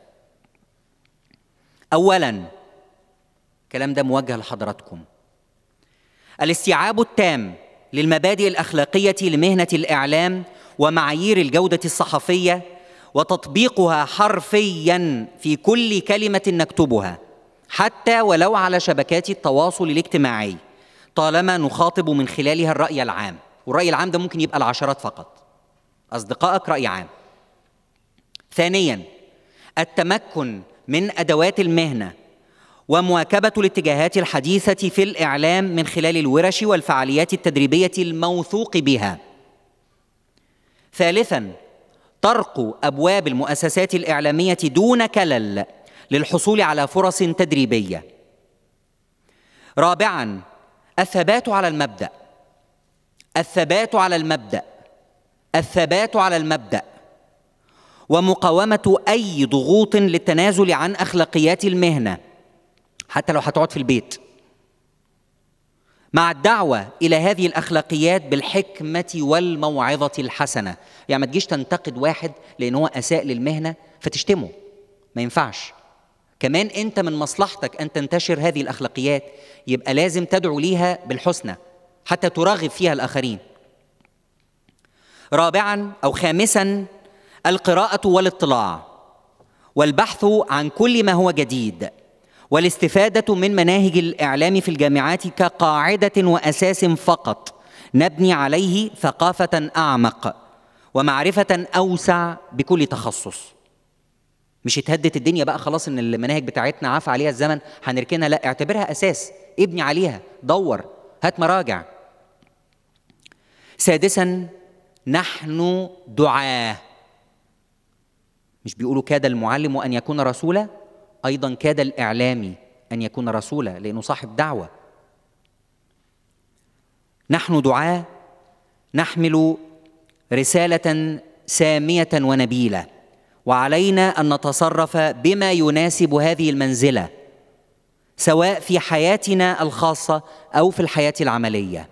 أولاً، الكلام ده موجه لحضراتكم، الاستيعاب التام للمبادئ الأخلاقية لمهنة الإعلام ومعايير الجودة الصحفية وتطبيقها حرفياً في كل كلمة نكتبها حتى ولو على شبكات التواصل الاجتماعي، طالما نخاطب من خلالها الرأي العام، والرأي العام ده ممكن يبقى العشرات فقط، أصدقائك رأي عام. ثانياً، التمكن من أدوات المهنة ومواكبة الاتجاهات الحديثة في الإعلام من خلال الورش والفعاليات التدريبية الموثوق بها. ثالثاً، طرق أبواب المؤسسات الإعلامية دون كلل للحصول على فرص تدريبية. رابعاً، الثبات على المبدأ، الثبات على المبدأ، الثبات على المبدأ، ومقاومة أي ضغوط للتنازل عن أخلاقيات المهنة حتى لو هتقعد في البيت، مع الدعوة إلى هذه الأخلاقيات بالحكمة والموعظة الحسنة. يعني ما تجيش تنتقد واحد لأن هو أساء للمهنة فتشتمه، ما ينفعش. كمان أنت من مصلحتك أن تنتشر هذه الأخلاقيات، يبقى لازم تدعو ليها بالحسنى حتى ترغب فيها الآخرين. رابعاً أو خامساً، القراءة والاطلاع والبحث عن كل ما هو جديد، والاستفادة من مناهج الإعلام في الجامعات كقاعدة وأساس فقط نبني عليه ثقافة أعمق ومعرفة أوسع بكل تخصص. مش اتهدت الدنيا بقى خلاص ان المناهج بتاعتنا عفى عليها الزمن هنركنها، لا، اعتبرها اساس، ابني عليها، دور، هات مراجع. سادسا، نحن دعاة. مش بيقولوا كاد المعلم أن يكون رسولا؟ أيضا كاد الإعلامي أن يكون رسولا لأنه صاحب دعوة. نحن دعاة نحمل رسالة سامية ونبيلة، وعلينا أن نتصرف بما يناسب هذه المنزلة سواء في حياتنا الخاصة أو في الحياة العملية.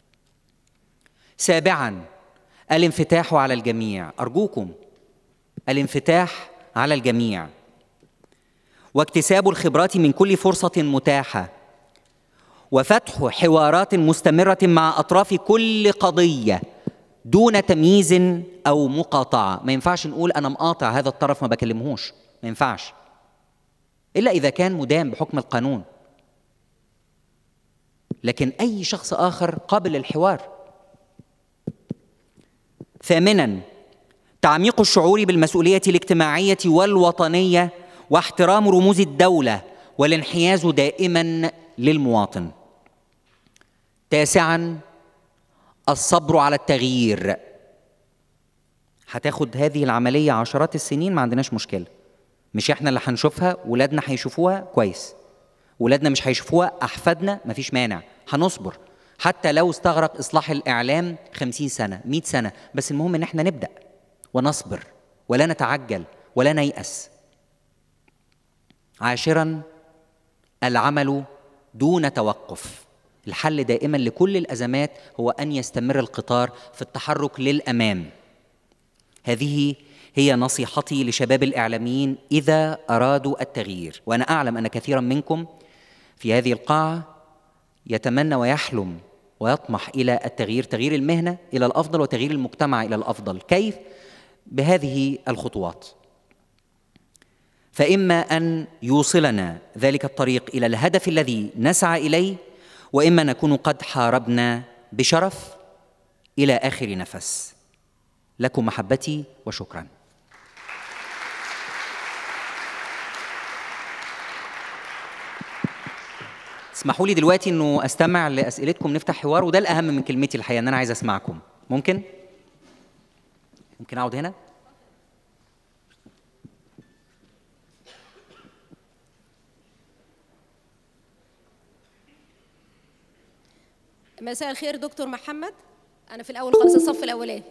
سابعاً، الانفتاح على الجميع. أرجوكم الانفتاح على الجميع واكتساب الخبرات من كل فرصة متاحة، وفتح حوارات مستمرة مع أطراف كل قضية دون تمييز أو مقاطعة. ما ينفعش نقول أنا مقاطع هذا الطرف ما بكلمهوش، ما ينفعش إلا إذا كان مدان بحكم القانون، لكن أي شخص آخر قابل للحوار. ثامناً، تعميق الشعور بالمسؤولية الاجتماعية والوطنية واحترام رموز الدولة والانحياز دائماً للمواطن. تاسعاً، الصبر على التغيير. هتاخد هذه العملية عشرات السنين، ما عندناش مشكلة، مش احنا اللي هنشوفها، ولادنا هيشوفوها كويس، ولادنا مش هيشوفوها، أحفادنا، مفيش مانع، هنصبر حتى لو استغرق إصلاح الإعلام 50 سنة 100 سنة، بس المهم إن احنا نبدأ ونصبر ولا نتعجل ولا نيأس. عاشراً، العمل دون توقف. الحل دائماً لكل الأزمات هو أن يستمر القطار في التحرك للأمام. هذه هي نصيحتي لشباب الإعلاميين إذا أرادوا التغيير، وأنا أعلم أن كثيراً منكم في هذه القاعة يتمنى ويحلم ويطمح إلى التغيير، تغيير المهنة إلى الأفضل وتغيير المجتمع إلى الأفضل. كيف؟ بهذه الخطوات. فإما أن يوصلنا ذلك الطريق إلى الهدف الذي نسعى إليه، وإما نكون قد حاربنا بشرف إلى آخر نفس. لكم محبتي وشكراً. اسمحوا لي دلوقتي إنه أستمع لأسئلتكم، نفتح حوار، وده الأهم من كلمتي الحقيقة، إن أنا عايز أسمعكم. ممكن أقعد هنا؟ مساء الخير دكتور محمد، أنا في الأول خالص الصف الأولاني.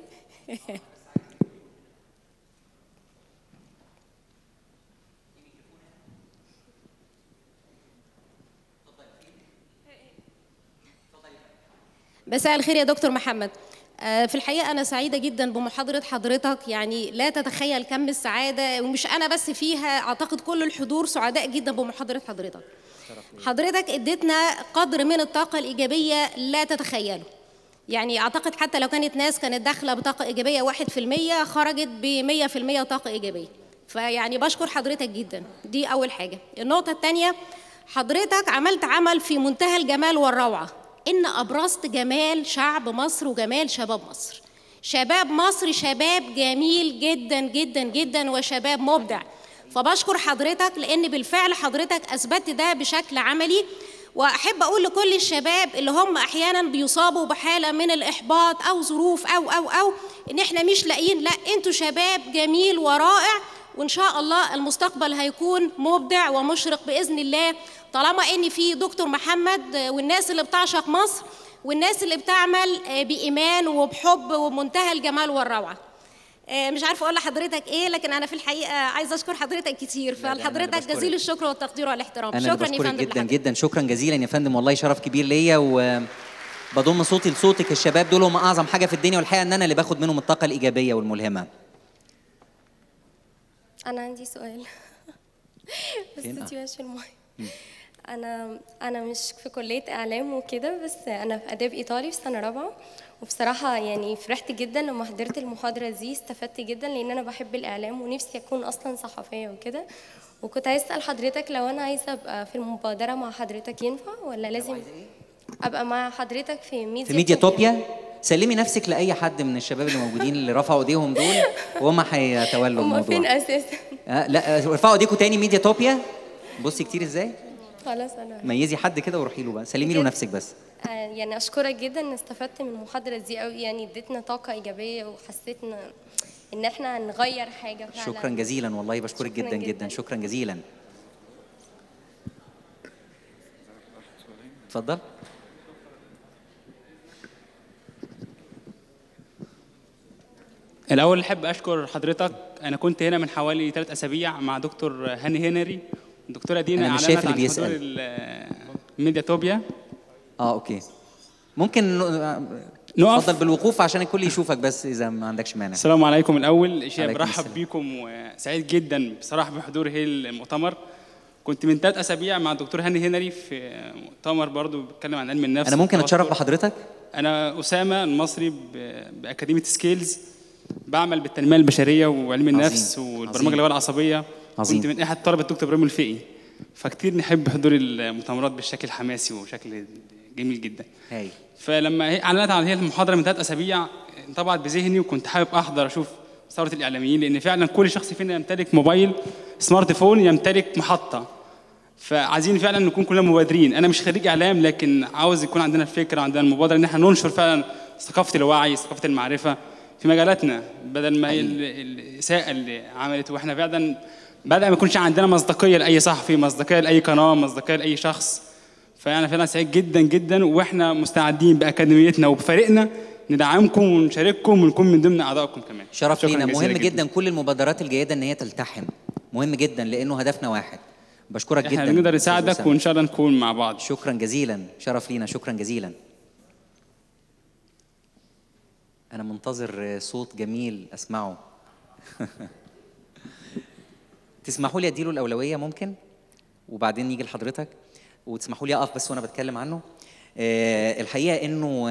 مساء الخير يا دكتور محمد. في الحقيقة أنا سعيدة جدا بمحاضرة حضرتك، يعني لا تتخيل كم السعادة، ومش أنا بس فيها، أعتقد كل الحضور سعداء جدا بمحاضرة حضرتك. حضرتك اديتنا قدر من الطاقة الإيجابية لا تتخيله. يعني أعتقد حتى لو كانت ناس كانت داخلة بطاقة إيجابية 1% خرجت ب100% طاقة إيجابية. فيعني بشكر حضرتك جدا، دي أول حاجة. النقطة الثانية، حضرتك عملت عمل في منتهى الجمال والروعة، إن أبرزت جمال شعب مصر وجمال شباب مصر. شباب مصر شباب جميل جدا جدا جدا وشباب مبدع. فبشكر حضرتك لأن بالفعل حضرتك أثبتت ده بشكل عملي. وأحب أقول لكل الشباب اللي هم أحياناً بيصابوا بحالة من الإحباط أو ظروف أو إن إحنا مش لاقيين، لا، أنتوا شباب جميل ورائع، وإن شاء الله المستقبل هيكون مبدع ومشرق بإذن الله، طالما إن في دكتور محمد والناس اللي بتعشق مصر والناس اللي بتعمل بإيمان وبحب وبمنتهى الجمال والروعة. مش عارفه اقول لحضرتك ايه، لكن انا في الحقيقه عايزه اشكر حضرتك كتير، فلحضرتك جزيل الشكر والتقدير والاحترام. شكرا يا فندم جدا جدا، شكرا جزيلا يا فندم، والله شرف كبير ليا، وبضم صوتي لصوتك. الشباب دول هم اعظم حاجه في الدنيا، والحقيقه ان انا اللي باخد منهم الطاقه الايجابيه والملهمه. انا عندي سؤال بس تيجي المايك. انا مش في كليه اعلام وكده، بس انا في اداب ايطالي في سنه رابعه، وبصراحه يعني فرحت جدا لما حضرت المحاضره دي، استفدت جدا لان انا بحب الاعلام ونفسي اكون اصلا صحفيه وكده. وكنت عايز اسال حضرتك لو انا عايزه ابقى في المبادره مع حضرتك ينفع، ولا لازم ابقى مع حضرتك في ميدياتوبيا؟ سلمي نفسك لاي حد من الشباب اللي موجودين اللي رفعوا ايديهم دول، وهم هيتولوا الموضوع. هم فين اساسا؟ لا ارفعوا ايديكم تاني. ميدياتوبيا بصي كتير ازاي. خلاص انا ميزي حد كده وروحي له بقى، سلمي له نفسك بس. يعني اشكرك جدا ان استفدت من المحاضره دي قوي، يعني اديتنا طاقه ايجابيه وحسيتنا ان احنا نغير حاجه فعلا. شكرا جزيلا والله، بشكرك جدا جدا. شكرا جزيلا. اتفضل. الأول أحب أشكر حضرتك. أنا كنت هنا من حوالي 3 أسابيع مع دكتور هاني هنري، الدكتورة دينا أنا مش أعلنت شايف اللي عن حضور بيسأل. الميدياتوبيا. أوكي، ممكن نقف. اتفضل بالوقوف عشان الكل يشوفك بس إذا ما عندكش مانع. السلام عليكم. الأول شيء عليكم برحب السلام. بيكم وسعيد جدا بصراحة بحضور هي المؤتمر. كنت من 3 أسابيع مع الدكتور هاني هنري في مؤتمر برضو بيتكلم عن علم النفس. أنا ممكن أتشرف بحضرتك؟ أنا أسامة المصري بأكاديمية سكيلز، بعمل بالتنمية البشرية وعلم النفس والبرمجة اللغوية العصبية. كنت من أحد طلبة دكتور إبراهيم الفقي، فكتير نحب حضور المؤتمرات بالشكل حماسي وشكل جميل جدا. هاي. فلما هي اعلنت عن هي المحاضره من 3 أسابيع انطبعت بذهني، وكنت حابب احضر اشوف ثوره الاعلاميين، لان فعلا كل شخص فينا يمتلك موبايل سمارت فون، يمتلك محطه. فعايزين فعلا نكون كلنا مبادرين. انا مش خريج اعلام، لكن عاوز يكون عندنا الفكره، عندنا المبادره ان احنا ننشر فعلا ثقافه الوعي، ثقافه المعرفه في مجالاتنا، بدل ما الاساءه اللي عملت. واحنا فعلا بدأ ما يكونش عندنا مصداقيه لاي صحفي، مصداقيه لاي قناه، مصداقيه لاي شخص. فأنا فعلا سعيد جدا جدا، واحنا مستعدين بأكاديميتنا وبفريقنا ندعمكم ونشارككم ونكون من ضمن أعضائكم كمان. شرف لينا. مهم جدا كل المبادرات الجيدة إن هي تلتحم، مهم جدا لأنه هدفنا واحد. بشكرك جدا. احنا نقدر نساعدك وإن شاء الله نكون مع بعض. شكرا جزيلا، شرف لينا. شكرا جزيلا. أنا منتظر صوت جميل أسمعه. تسمحوا لي أديله الأولوية ممكن؟ وبعدين يجي لحضرتك، وتسمحوا لي أقف بس وأنا بتكلم عنه. الحقيقة إنه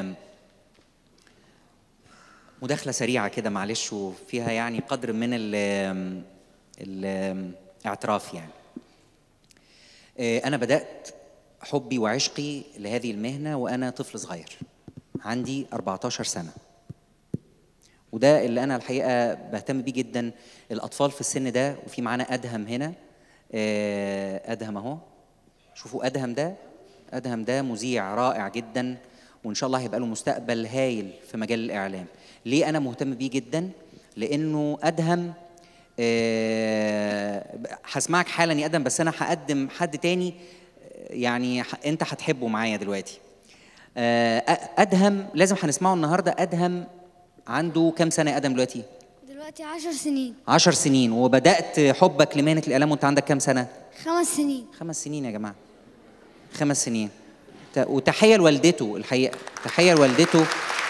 مداخلة سريعة كده معلش، وفيها يعني قدر من الاعتراف. يعني أنا بدأت حبي وعشقي لهذه المهنة وأنا طفل صغير، عندي 14 سنة، وده اللي أنا الحقيقة بهتم بيه جدا. الأطفال في السن ده، وفي معانا أدهم هنا. أدهم أهو، شوفوا أدهم ده مذيع رائع جدا، وإن شاء الله هيبقى له مستقبل هايل في مجال الإعلام. ليه أنا مهتم بيه جدا؟ لأنه أدهم هسمعك حالا يا أدهم، بس أنا هقدم حد تاني يعني أنت هتحبه معايا دلوقتي. أدهم لازم هنسمعه النهاردة. أدهم عنده كام سنة يا أدهم دلوقتي؟ دلوقتي 10 سنين. 10 سنين. وبدأت حبك لمهنة الإعلام وأنت عندك كام سنة؟ 5 سنين. 5 سنين يا جماعة، 5 سنين. وتحية لوالدته الحقيقة، تحية لوالدته.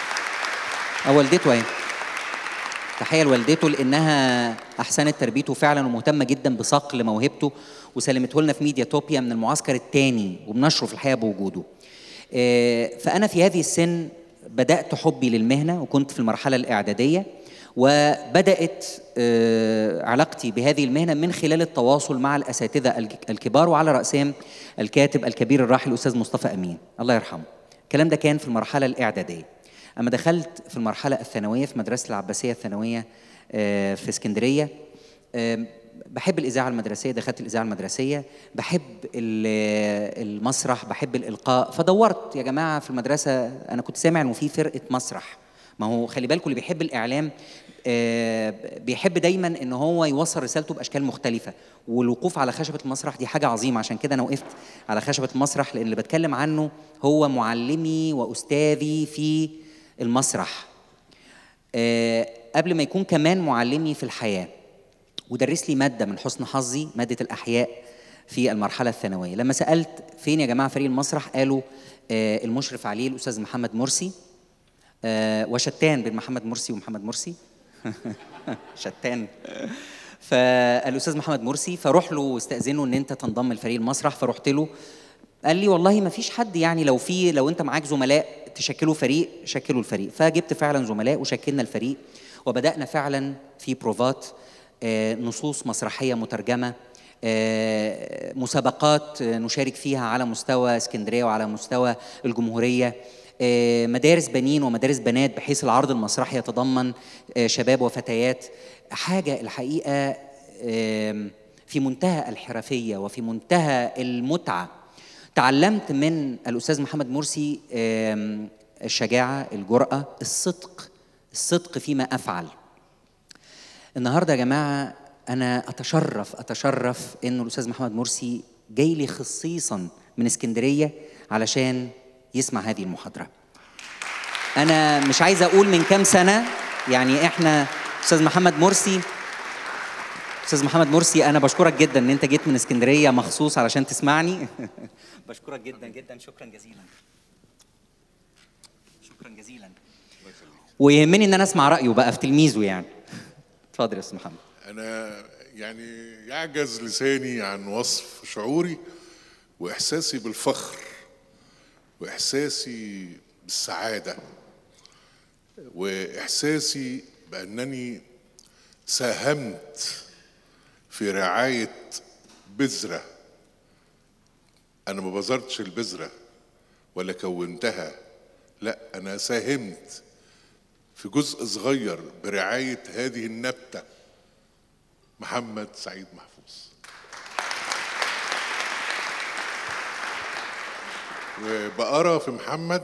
والدته اهي، تحية لوالدته لأنها أحسنت تربيته فعلا، ومهتمة جدا بصقل موهبته، وسلمته لنا في ميدياتوبيا من المعسكر الثاني، وبنشرف الحقيقة بوجوده. فأنا في هذه السن بدأت حبي للمهنة، وكنت في المرحلة الإعدادية، وبدأت علاقتي بهذه المهنة من خلال التواصل مع الأساتذة الكبار، وعلى رأسهم الكاتب الكبير الراحل الأستاذ مصطفى أمين الله يرحمه. الكلام ده كان في المرحلة الإعدادية. أما دخلت في المرحلة الثانوية في مدرسة العباسية الثانوية في اسكندرية، بحب الإذاعة المدرسية، دخلت الإذاعة المدرسية، بحب المسرح، بحب الإلقاء. فدورت يا جماعة في المدرسة، أنا كنت سامع إنه في فرقة مسرح. ما هو خلي بالكم اللي بيحب الإعلام بيحب دايما إن هو يوصل رسالته بأشكال مختلفة، والوقوف على خشبة المسرح دي حاجة عظيمة. عشان كده أنا وقفت على خشبة المسرح، لأن اللي بتكلم عنه هو معلمي وأستاذي في المسرح قبل ما يكون كمان معلمي في الحياة، ودرس لي مادة من حسن حظي، مادة الأحياء في المرحلة الثانوية. لما سألت فين يا جماعة فريق المسرح، قالوا المشرف عليه الأستاذ محمد مرسي، وشتان بين محمد مرسي ومحمد مرسي شتان. فالأستاذ محمد مرسي، فروح له واستأذنه ان انت تنضم لفريق المسرح. فرحت له، قال لي والله ما فيش حد، يعني لو انت معاك زملاء تشكلوا فريق شكلوا الفريق. فجبت فعلا زملاء وشكلنا الفريق، وبدأنا فعلا في بروفات، نصوص مسرحية مترجمة، مسابقات نشارك فيها على مستوى اسكندرية وعلى مستوى الجمهورية، مدارس بنين ومدارس بنات بحيث العرض المسرحي يتضمن شباب وفتيات. حاجة الحقيقة في منتهى الحرفية وفي منتهى المتعة. تعلمت من الأستاذ محمد مرسي الشجاعة، الجرأة، الصدق فيما أفعل. النهاردة يا جماعة أنا أتشرف إنه الأستاذ محمد مرسي جاي لي خصيصاً من اسكندرية علشان يسمع هذه المحاضرة. أنا مش عايز أقول من كام سنة، يعني إحنا أستاذ محمد مرسي أنا بشكرك جداً إن أنت جيت من اسكندرية مخصوص علشان تسمعني. بشكرك جداً جداً، شكراً جزيلاً. شكراً جزيلاً. ويهمني إن أنا أسمع رأيه بقى في تلميذه يعني. اتفضل يا أستاذ محمد. أنا يعني يعجز لساني عن وصف شعوري وإحساسي بالفخر وإحساسي بالسعادة وإحساسي بأنني ساهمت في رعاية بذرة. أنا ما بذرتش البذرة ولا كونتها، لا، أنا ساهمت في جزء صغير برعاية هذه النبتة، محمد سعيد محفوظ. وبقرا في محمد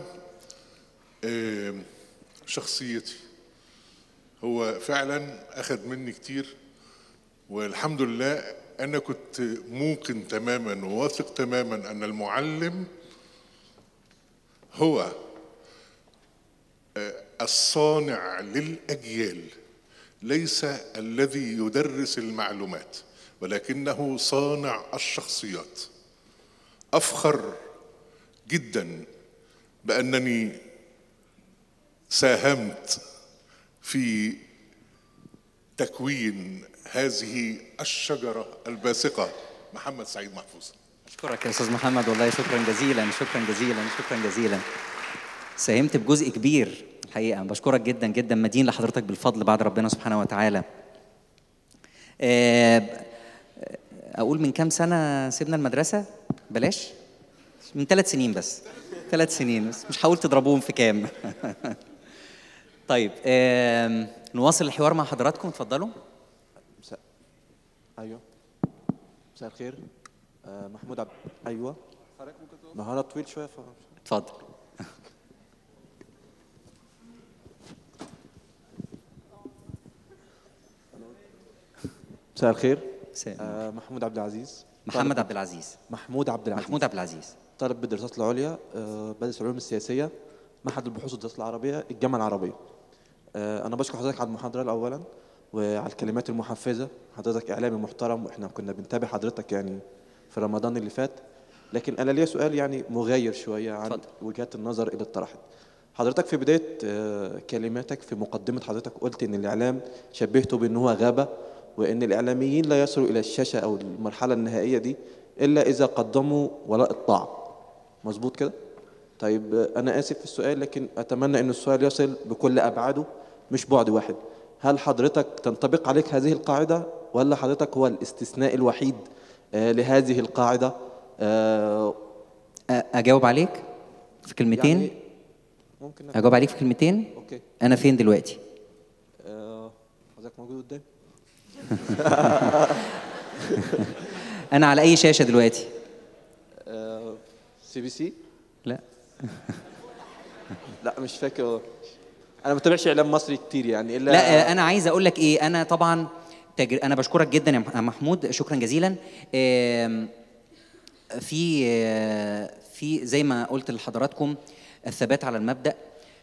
شخصيتي. هو فعلا أخذ مني كتير، والحمد لله أنا كنت موقن تماما وواثق تماما أن المعلم هو الصانع للأجيال، ليس الذي يدرس المعلومات ولكنه صانع الشخصيات. أفخر جدا بأنني ساهمت في تكوين هذه الشجرة الباسقة، محمد سعيد محفوظ. أشكرك يا أستاذ محمد، والله شكرا جزيلا شكرا جزيلا شكرا جزيلا. ساهمت بجزء كبير الحقيقة، بشكرك جدا جدا، مدين لحضرتك بالفضل بعد ربنا سبحانه وتعالى. أقول من كام سنة سيبنا المدرسة؟ بلاش، من 3 سنين بس، 3 سنين بس، مش حاولت تضربوهم في كام. طيب نواصل الحوار مع حضراتكم، اتفضلوا. ايوه، مساء الخير. محمود عبد، ايوه نهارك طويل شويه اتفضل. مساء الخير. محمود عبد العزيز. محمد عبد العزيز. محمود عبد العزيز. طالب بالدراسات العليا، بدرس العلوم السياسيه، معهد البحوث والدراسات العربيه، الجامعه العربيه. انا بشكر حضرتك على المحاضره اولا وعلى الكلمات المحفزه. حضرتك اعلامي محترم، واحنا كنا بنتابع حضرتك يعني في رمضان اللي فات، لكن انا ليا سؤال يعني مغاير شويه عن وجهات النظر اللي اتطرحت. حضرتك في بدايه كلماتك في مقدمه حضرتك قلت ان الاعلام شبهته بان هو غابه، وان الاعلاميين لا يصلوا الى الشاشه او المرحله النهائيه دي الا اذا قدموا ولاء الطاعه. مظبوط كده؟ طيب انا اسف في السؤال، لكن اتمنى ان السؤال يصل بكل ابعاده مش بعد واحد. هل حضرتك تنطبق عليك هذه القاعده، ولا حضرتك هو الاستثناء الوحيد لهذه القاعده؟ اجاوب عليك في كلمتين؟ يعني ممكن اجاوب عليك في كلمتين؟ اوكي. انا فين دلوقتي؟ حضرتك موجود قدامي. انا على اي شاشه دلوقتي؟ CBC؟ لا. لا مش فاكر، انا ما بتابعش اعلام مصري كتير يعني الا. لا انا عايز اقول لك ايه، انا طبعا انا بشكرك جدا يا محمود، شكرا جزيلا. في زي ما قلت لحضراتكم الثبات على المبدأ.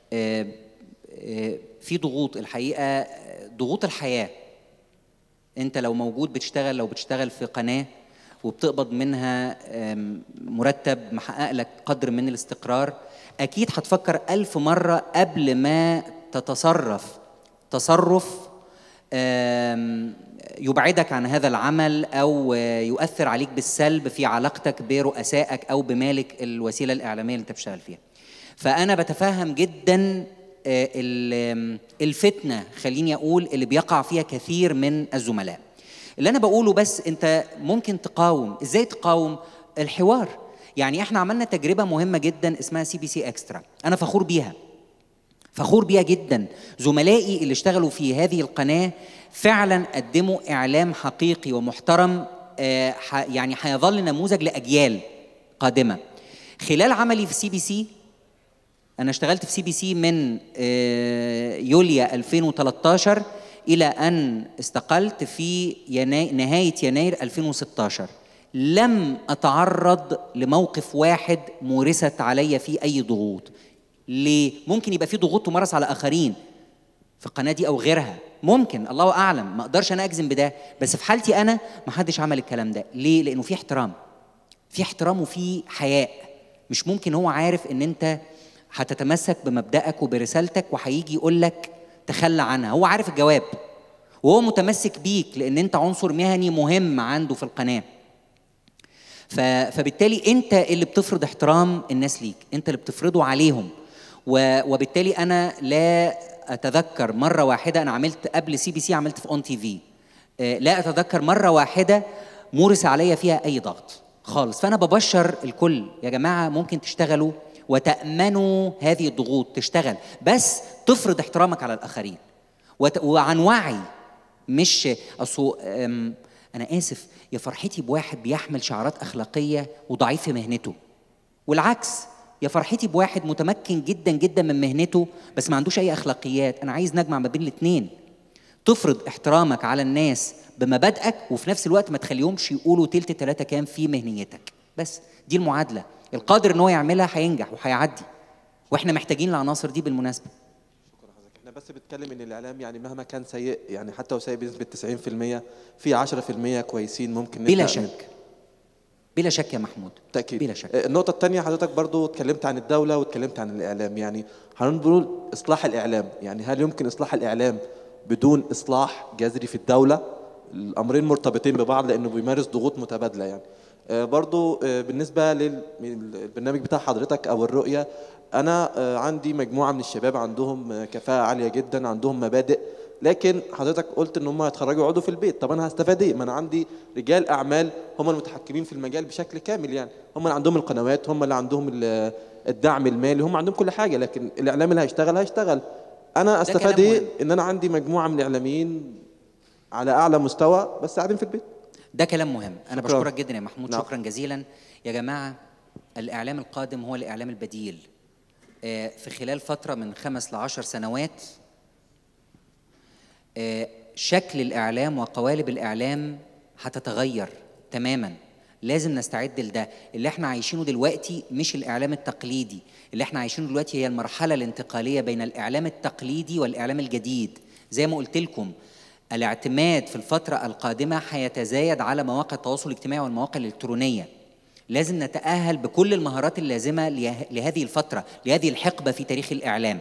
في ضغوط الحقيقة، ضغوط الحياة. انت لو موجود بتشتغل، لو بتشتغل في قناة وبتقبض منها مرتب محقق لك قدر من الاستقرار، أكيد هتفكر 1000 مرة قبل ما تتصرف تصرف يبعدك عن هذا العمل أو يؤثر عليك بالسلب في علاقتك برؤسائك أو بمالك الوسيلة الإعلامية اللي أنت بتشتغل فيها. فأنا بتفهم جدا الفتنة، خليني أقول، اللي بيقع فيها كثير من الزملاء. اللي أنا بقوله بس أنت ممكن تقاوم. إزاي تقاوم؟ الحوار. يعني احنا عملنا تجربة مهمة جدا اسمها CBC اكسترا، انا فخور بيها، فخور بيها جدا. زملائي اللي اشتغلوا في هذه القناة فعلا قدموا إعلام حقيقي ومحترم، يعني هيظل نموذج لأجيال قادمة. خلال عملي في CBC، أنا اشتغلت في CBC من يوليو 2013 إلى أن استقلت في نهاية يناير 2016. لم أتعرض لموقف واحد مورست علي فيه أي ضغوط. ليه؟ ممكن يبقى في ضغوط تمارس على آخرين في القناة دي أو غيرها، ممكن، الله أعلم، ما أقدرش أنا أجزم بده، بس في حالتي أنا ما حدش عمل الكلام ده. ليه؟ لأنه في احترام، في احترام وفي حياء. مش ممكن هو عارف إن أنت هتتمسك بمبدأك وبرسالتك وهيجي يقول لك تخلى عنها. هو عارف الجواب وهو متمسك بيك لأن أنت عنصر مهني مهم عنده في القناة. فبالتالي أنت اللي بتفرض احترام الناس ليك، أنت اللي بتفرضه عليهم. وبالتالي أنا لا أتذكر مرة واحدة، أنا عملت قبل CBC عملت في ON TV، لا أتذكر مرة واحدة مورس عليا فيها أي ضغط خالص. فأنا ببشر الكل يا جماعة ممكن تشتغلوا وتأمنوا هذه الضغوط، تشتغل بس تفرض احترامك على الآخرين وعن وعي. مش أصو أنا آسف، يا فرحتي بواحد بيحمل شعارات أخلاقية وضعيف في مهنته، والعكس يا فرحتي بواحد متمكن جدا جدا من مهنته بس ما عندوش أي أخلاقيات. أنا عايز نجمع ما بين الاثنين، تفرض احترامك على الناس بمبادئك وفي نفس الوقت ما تخليهمش يقولوا تلت تلاتة كام في مهنيتك. بس دي المعادلة، القادر ان هو يعملها هينجح وهيعدي، واحنا محتاجين العناصر دي بالمناسبة. شكرا حضرتك. احنا بس بنتكلم ان الاعلام يعني مهما كان سيء، يعني حتى لو سيء بنسبة 90%، في 10% كويسين ممكن بلا شك، بلا شك يا محمود، تأكيد. بلا شك. النقطة الثانية حضرتك برضو اتكلمت عن الدولة واتكلمت عن الإعلام، يعني هنقول إصلاح الإعلام، يعني هل يمكن إصلاح الإعلام بدون إصلاح جذري في الدولة؟ الأمرين مرتبطين ببعض لأنه بيمارس ضغوط متبادلة. يعني برضو بالنسبة للبرنامج بتاع حضرتك أو الرؤية، أنا عندي مجموعة من الشباب عندهم كفاءة عالية جدا، عندهم مبادئ، لكن حضرتك قلت ان هم هيتخرجوا يقعدوا في البيت. طب انا هستفاد ايه؟ ما انا عندي رجال اعمال هم المتحكمين في المجال بشكل كامل، يعني هم اللي عندهم القنوات، هم اللي عندهم الدعم المالي، هم عندهم كل حاجه، لكن الاعلام اللي هيشتغل انا استفاد ايه؟ ان انا عندي مجموعه من الاعلاميين على اعلى مستوى بس قاعدين في البيت. ده كلام مهم. انا شكرا. بشكرك جدا يا محمود. نعم. شكرا جزيلا يا جماعه. الاعلام القادم هو الاعلام البديل. في خلال فتره من 5 ل 10 سنوات شكل الإعلام وقوالب الإعلام هتتغير تماما. لازم نستعد لده. اللي احنا عايشينه دلوقتي مش الإعلام التقليدي، اللي احنا عايشينه دلوقتي هي المرحلة الانتقالية بين الإعلام التقليدي والإعلام الجديد. زي ما قلت لكم، الاعتماد في الفترة القادمة هيتزايد على مواقع التواصل الاجتماعي والمواقع الإلكترونية. لازم نتأهل بكل المهارات اللازمة لهذه الفترة، لهذه الحقبة في تاريخ الإعلام.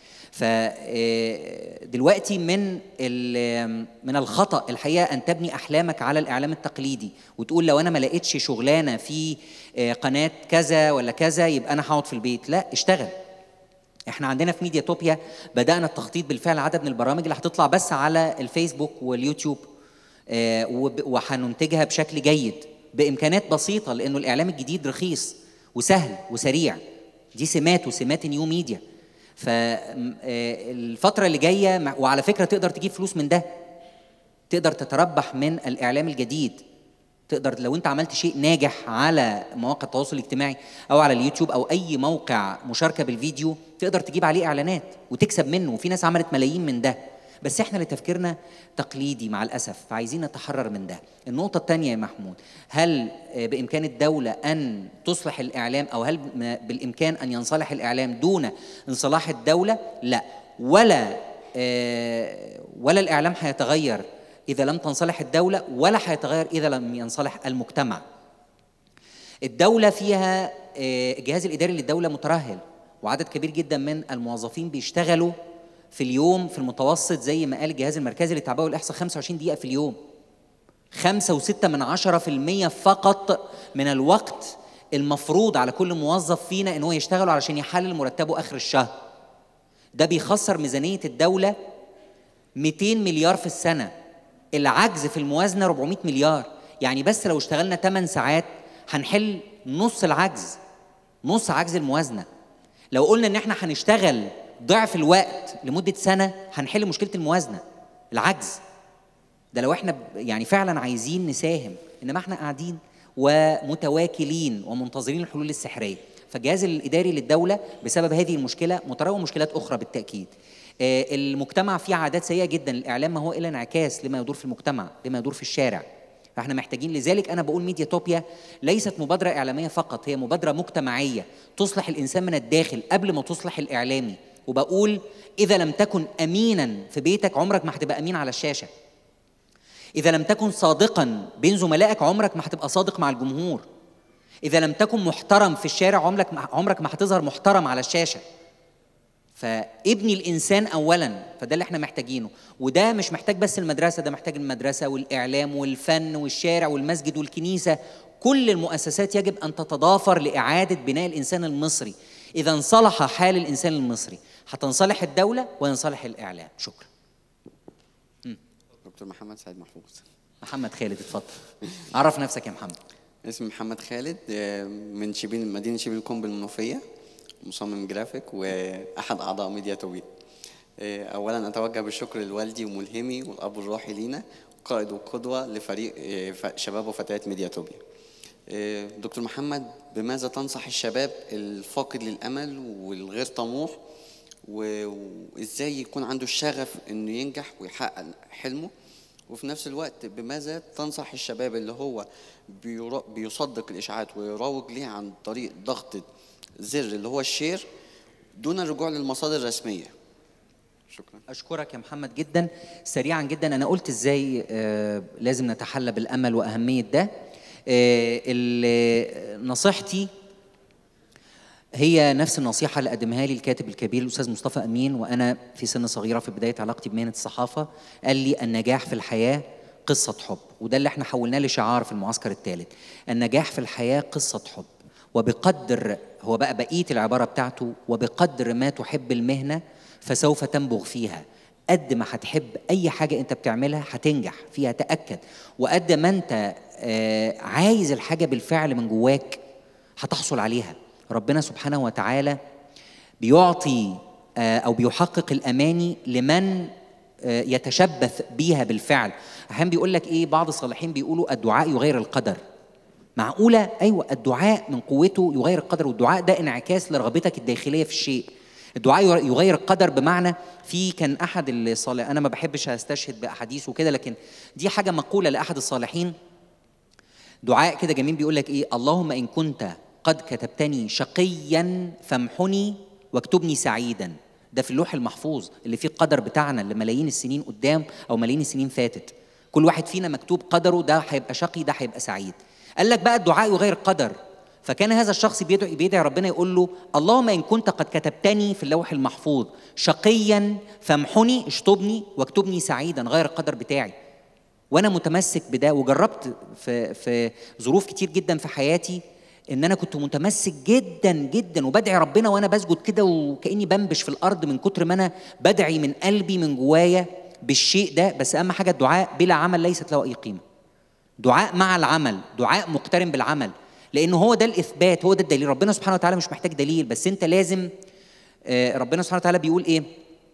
فدلوقتي من الخطأ الحقيقة أن تبني أحلامك على الإعلام التقليدي وتقول لو أنا ما لقيتش شغلانة في قناة كذا ولا كذا يبقى أنا هقعد في البيت. لا، اشتغل. احنا عندنا في ميدياتوبيا بدأنا التخطيط بالفعل عدد من البرامج اللي هتطلع بس على الفيسبوك واليوتيوب، وهننتجها بشكل جيد بإمكانات بسيطة، لأنه الإعلام الجديد رخيص وسهل وسريع. دي سمات نيو ميديا. فالفترة اللي جاية، وعلى فكرة تقدر تجيب فلوس من ده، تقدر تتربح من الإعلام الجديد. تقدر لو أنت عملت شيء ناجح على مواقع التواصل الاجتماعي أو على اليوتيوب أو أي موقع مشاركة بالفيديو، تقدر تجيب عليه إعلانات وتكسب منه، وفي ناس عملت ملايين من ده. بس احنا اللي تفكيرنا تقليدي مع الأسف، فعايزين نتحرر من ده. النقطة الثانية يا محمود، هل بإمكان الدولة أن تصلح الإعلام أو هل بالإمكان أن ينصلح الإعلام دون انصلاح الدولة؟ لا، ولا الإعلام هيتغير إذا لم تنصلح الدولة، ولا هيتغير إذا لم ينصلح المجتمع. الدولة فيها الجهاز الإداري للدولة مترهل، وعدد كبير جدا من الموظفين بيشتغلوا في اليوم في المتوسط زي ما قال الجهاز المركزي للتعبئة والإحصاء 25 دقيقة في اليوم. 5.6% فقط من الوقت المفروض على كل موظف فينا إن هو يشتغل علشان يحلل مرتبه آخر الشهر. ده بيخسر ميزانية الدولة 200 مليار في السنة. العجز في الموازنة 400 مليار. يعني بس لو اشتغلنا 8 ساعات هنحل نص العجز، نص عجز الموازنة. لو قلنا إن إحنا هنشتغل ضعف الوقت لمدة سنة هنحل مشكلة الموازنة، العجز ده لو إحنا يعني فعلا عايزين نساهم، إنما إحنا قاعدين ومتواكلين ومنتظرين الحلول السحرية. فالجهاز الإداري للدولة بسبب هذه المشكلة متراوى مشكلات أخرى بالتأكيد. المجتمع فيه عادات سيئة جدا، الإعلام ما هو إلا انعكاس لما يدور في المجتمع، لما يدور في الشارع. فاحنا محتاجين، لذلك أنا بقول ميدياتوبيا ليست مبادرة إعلامية فقط، هي مبادرة مجتمعية تصلح الإنسان من الداخل قبل ما تصلح الإعلامي. وبقول إذا لم تكن أمينا في بيتك عمرك ما هتبقى أمين على الشاشة. إذا لم تكن صادقا بين زملائك عمرك ما هتبقى صادق مع الجمهور. إذا لم تكن محترم في الشارع عمرك ما هتظهر محترم على الشاشة. فابني الإنسان أولا، فده اللي احنا محتاجينه. وده مش محتاج بس المدرسة، ده محتاج المدرسة والإعلام والفن والشارع والمسجد والكنيسة. كل المؤسسات يجب أن تتضافر لإعادة بناء الإنسان المصري. إذا انصلح حال الإنسان المصري هتنصلح الدولة وينصلح الإعلام. شكرا. دكتور محمد سعيد محفوظ. محمد خالد، اتفضل. عرف نفسك يا محمد. اسمي محمد خالد، من مدينة شبين الكوم المنوفية، مصمم جرافيك وأحد أعضاء ميدياتوبيا. أولا أتوجه بالشكر لوالدي وملهمي والأب الروحي لينا، قائد وقدوة لفريق شباب وفتيات ميدياتوبيا. دكتور محمد، بماذا تنصح الشباب الفاقد للأمل والغير طموح، وإزاي يكون عنده الشغف إنه ينجح ويحقق حلمه؟ وفي نفس الوقت بماذا تنصح الشباب اللي هو بيصدق الإشاعات ويروج ليه عن طريق ضغط زر اللي هو الشير دون الرجوع للمصادر الرسمية؟ شكرا. أشكرك يا محمد جدا. سريعا جدا، أنا قلت إزاي لازم نتحلى بالأمل وأهمية ده. نصيحتي هي نفس النصيحة اللي قدمها لي الكاتب الكبير الأستاذ مصطفى أمين وأنا في سن صغيرة في بداية علاقتي بمهنة الصحافة. قال لي النجاح في الحياة قصة حب، وده اللي احنا حولناه لشعار في المعسكر الثالث. النجاح في الحياة قصة حب، وبقدر، هو بقى بقية العبارة بتاعته، وبقدر ما تحب المهنة فسوف تنبغ فيها. قد ما هتحب أي حاجة أنت بتعملها هتنجح فيها، تأكد. وقد ما أنت عايز الحاجة بالفعل من جواك هتحصل عليها. ربنا سبحانه وتعالى بيعطي أو بيحقق الأماني لمن يتشبث بيها بالفعل. أحيانا بيقول لك إيه، بعض الصالحين بيقولوا الدعاء يغير القدر. معقولة؟ أيوة، الدعاء من قوته يغير القدر، والدعاء ده انعكاس لرغبتك الداخلية في الشيء. الدعاء يغير القدر بمعنى، كان أحد الصالحين، أنا ما بحبش أستشهد بأحاديث وكده، لكن دي حاجة مقولة لأحد الصالحين، دعاء كده جميل بيقول لك إيه، اللهم إن كنت قد كتبتني شقيا فامحني واكتبني سعيدا. ده في اللوح المحفوظ اللي فيه القدر بتاعنا لملايين السنين قدام أو ملايين السنين فاتت. كل واحد فينا مكتوب قدره، ده هيبقى شقي ده هيبقى سعيد. قال لك بقى الدعاء يغير القدر. فكان هذا الشخص بيدعي ربنا يقول له اللهم إن كنت قد كتبتني في اللوح المحفوظ شقيا فامحني، اشطبني واكتبني سعيدا، غير القدر بتاعي. وأنا متمسك بده، وجربت في ظروف كتير جدا في حياتي إن أنا كنت متمسك جدا جدا وبدعي ربنا وأنا بسجد كده وكأني بنبش في الأرض من كتر ما أنا بدعي من قلبي من جوايا بالشيء ده. بس أهم حاجة الدعاء بلا عمل ليست له أي قيمة. دعاء مع العمل، دعاء مقترن بالعمل، لأنه هو ده الإثبات، هو ده الدليل. ربنا سبحانه وتعالى مش محتاج دليل، بس أنت لازم. ربنا سبحانه وتعالى بيقول إيه؟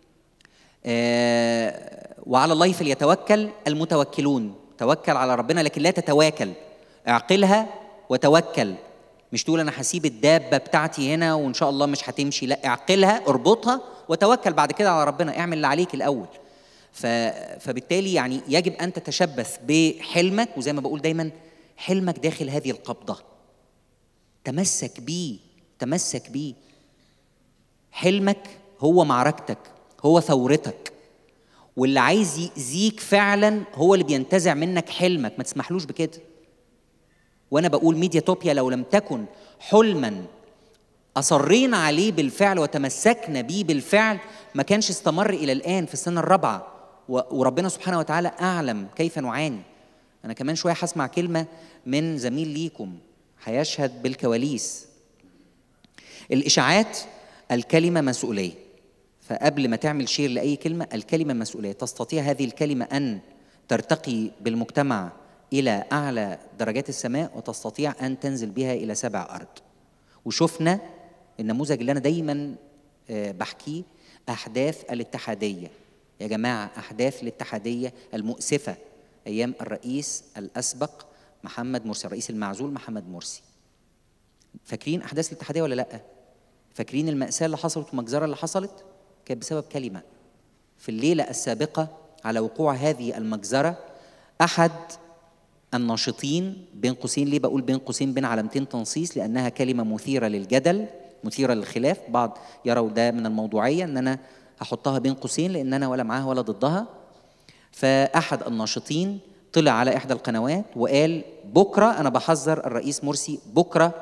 وعلى الله فليتوكل المتوكلون. توكل على ربنا لكن لا تتواكل، اعقلها وتوكل. مش تقول أنا هسيب الدابة بتاعتي هنا وإن شاء الله مش هتمشي، لا، اعقلها، اربطها وتوكل بعد كده على ربنا، اعمل اللي عليك الأول. فبالتالي يعني يجب أن تتشبث بحلمك، وزي ما بقول دايما حلمك داخل هذه القبضة، تمسك بيه، تمسك بيه. حلمك هو معركتك، هو ثورتك، واللي عايز يأذيك فعلا هو اللي بينتزع منك حلمك، ما تسمحلوش بكده. وأنا بقول ميدياتوبيا لو لم تكن حلما أصرينا عليه بالفعل وتمسكنا بيه بالفعل ما كانش استمر إلى الآن في السنة الرابعة. وربنا سبحانه وتعالى أعلم كيف نعاني. أنا كمان شوية هسمع كلمة من زميل ليكم هيشهد بالكواليس. الإشاعات الكلمة مسؤولية، فقبل ما تعمل شير لأي كلمة الكلمة مسؤولية. تستطيع هذه الكلمة أن ترتقي بالمجتمع إلى أعلى درجات السماء وتستطيع أن تنزل بها إلى 7 أرض. وشفنا النموذج اللي أنا دايما بحكيه، أحداث الاتحادية يا جماعة، أحداث الاتحادية المؤسفة أيام الرئيس الأسبق محمد مرسي، الرئيس المعزول محمد مرسي. فاكرين أحداث الاتحادية ولا لأ؟ فاكرين المأساة اللي حصلت والمجزرة اللي حصلت؟ كانت بسبب كلمة. في الليلة السابقة على وقوع هذه المجزرة، أحد الناشطين بين قوسين، ليه بقول بين قوسين بين علامتين تنصيص؟ لأنها كلمة مثيرة للجدل، مثيرة للخلاف، بعض يروا ده من الموضوعية إن أنا هحطها بين قوسين لأن أنا ولا معاها ولا ضدها. فأحد الناشطين طلع على إحدى القنوات وقال بكرة، أنا بحذر الرئيس مرسي، بكرة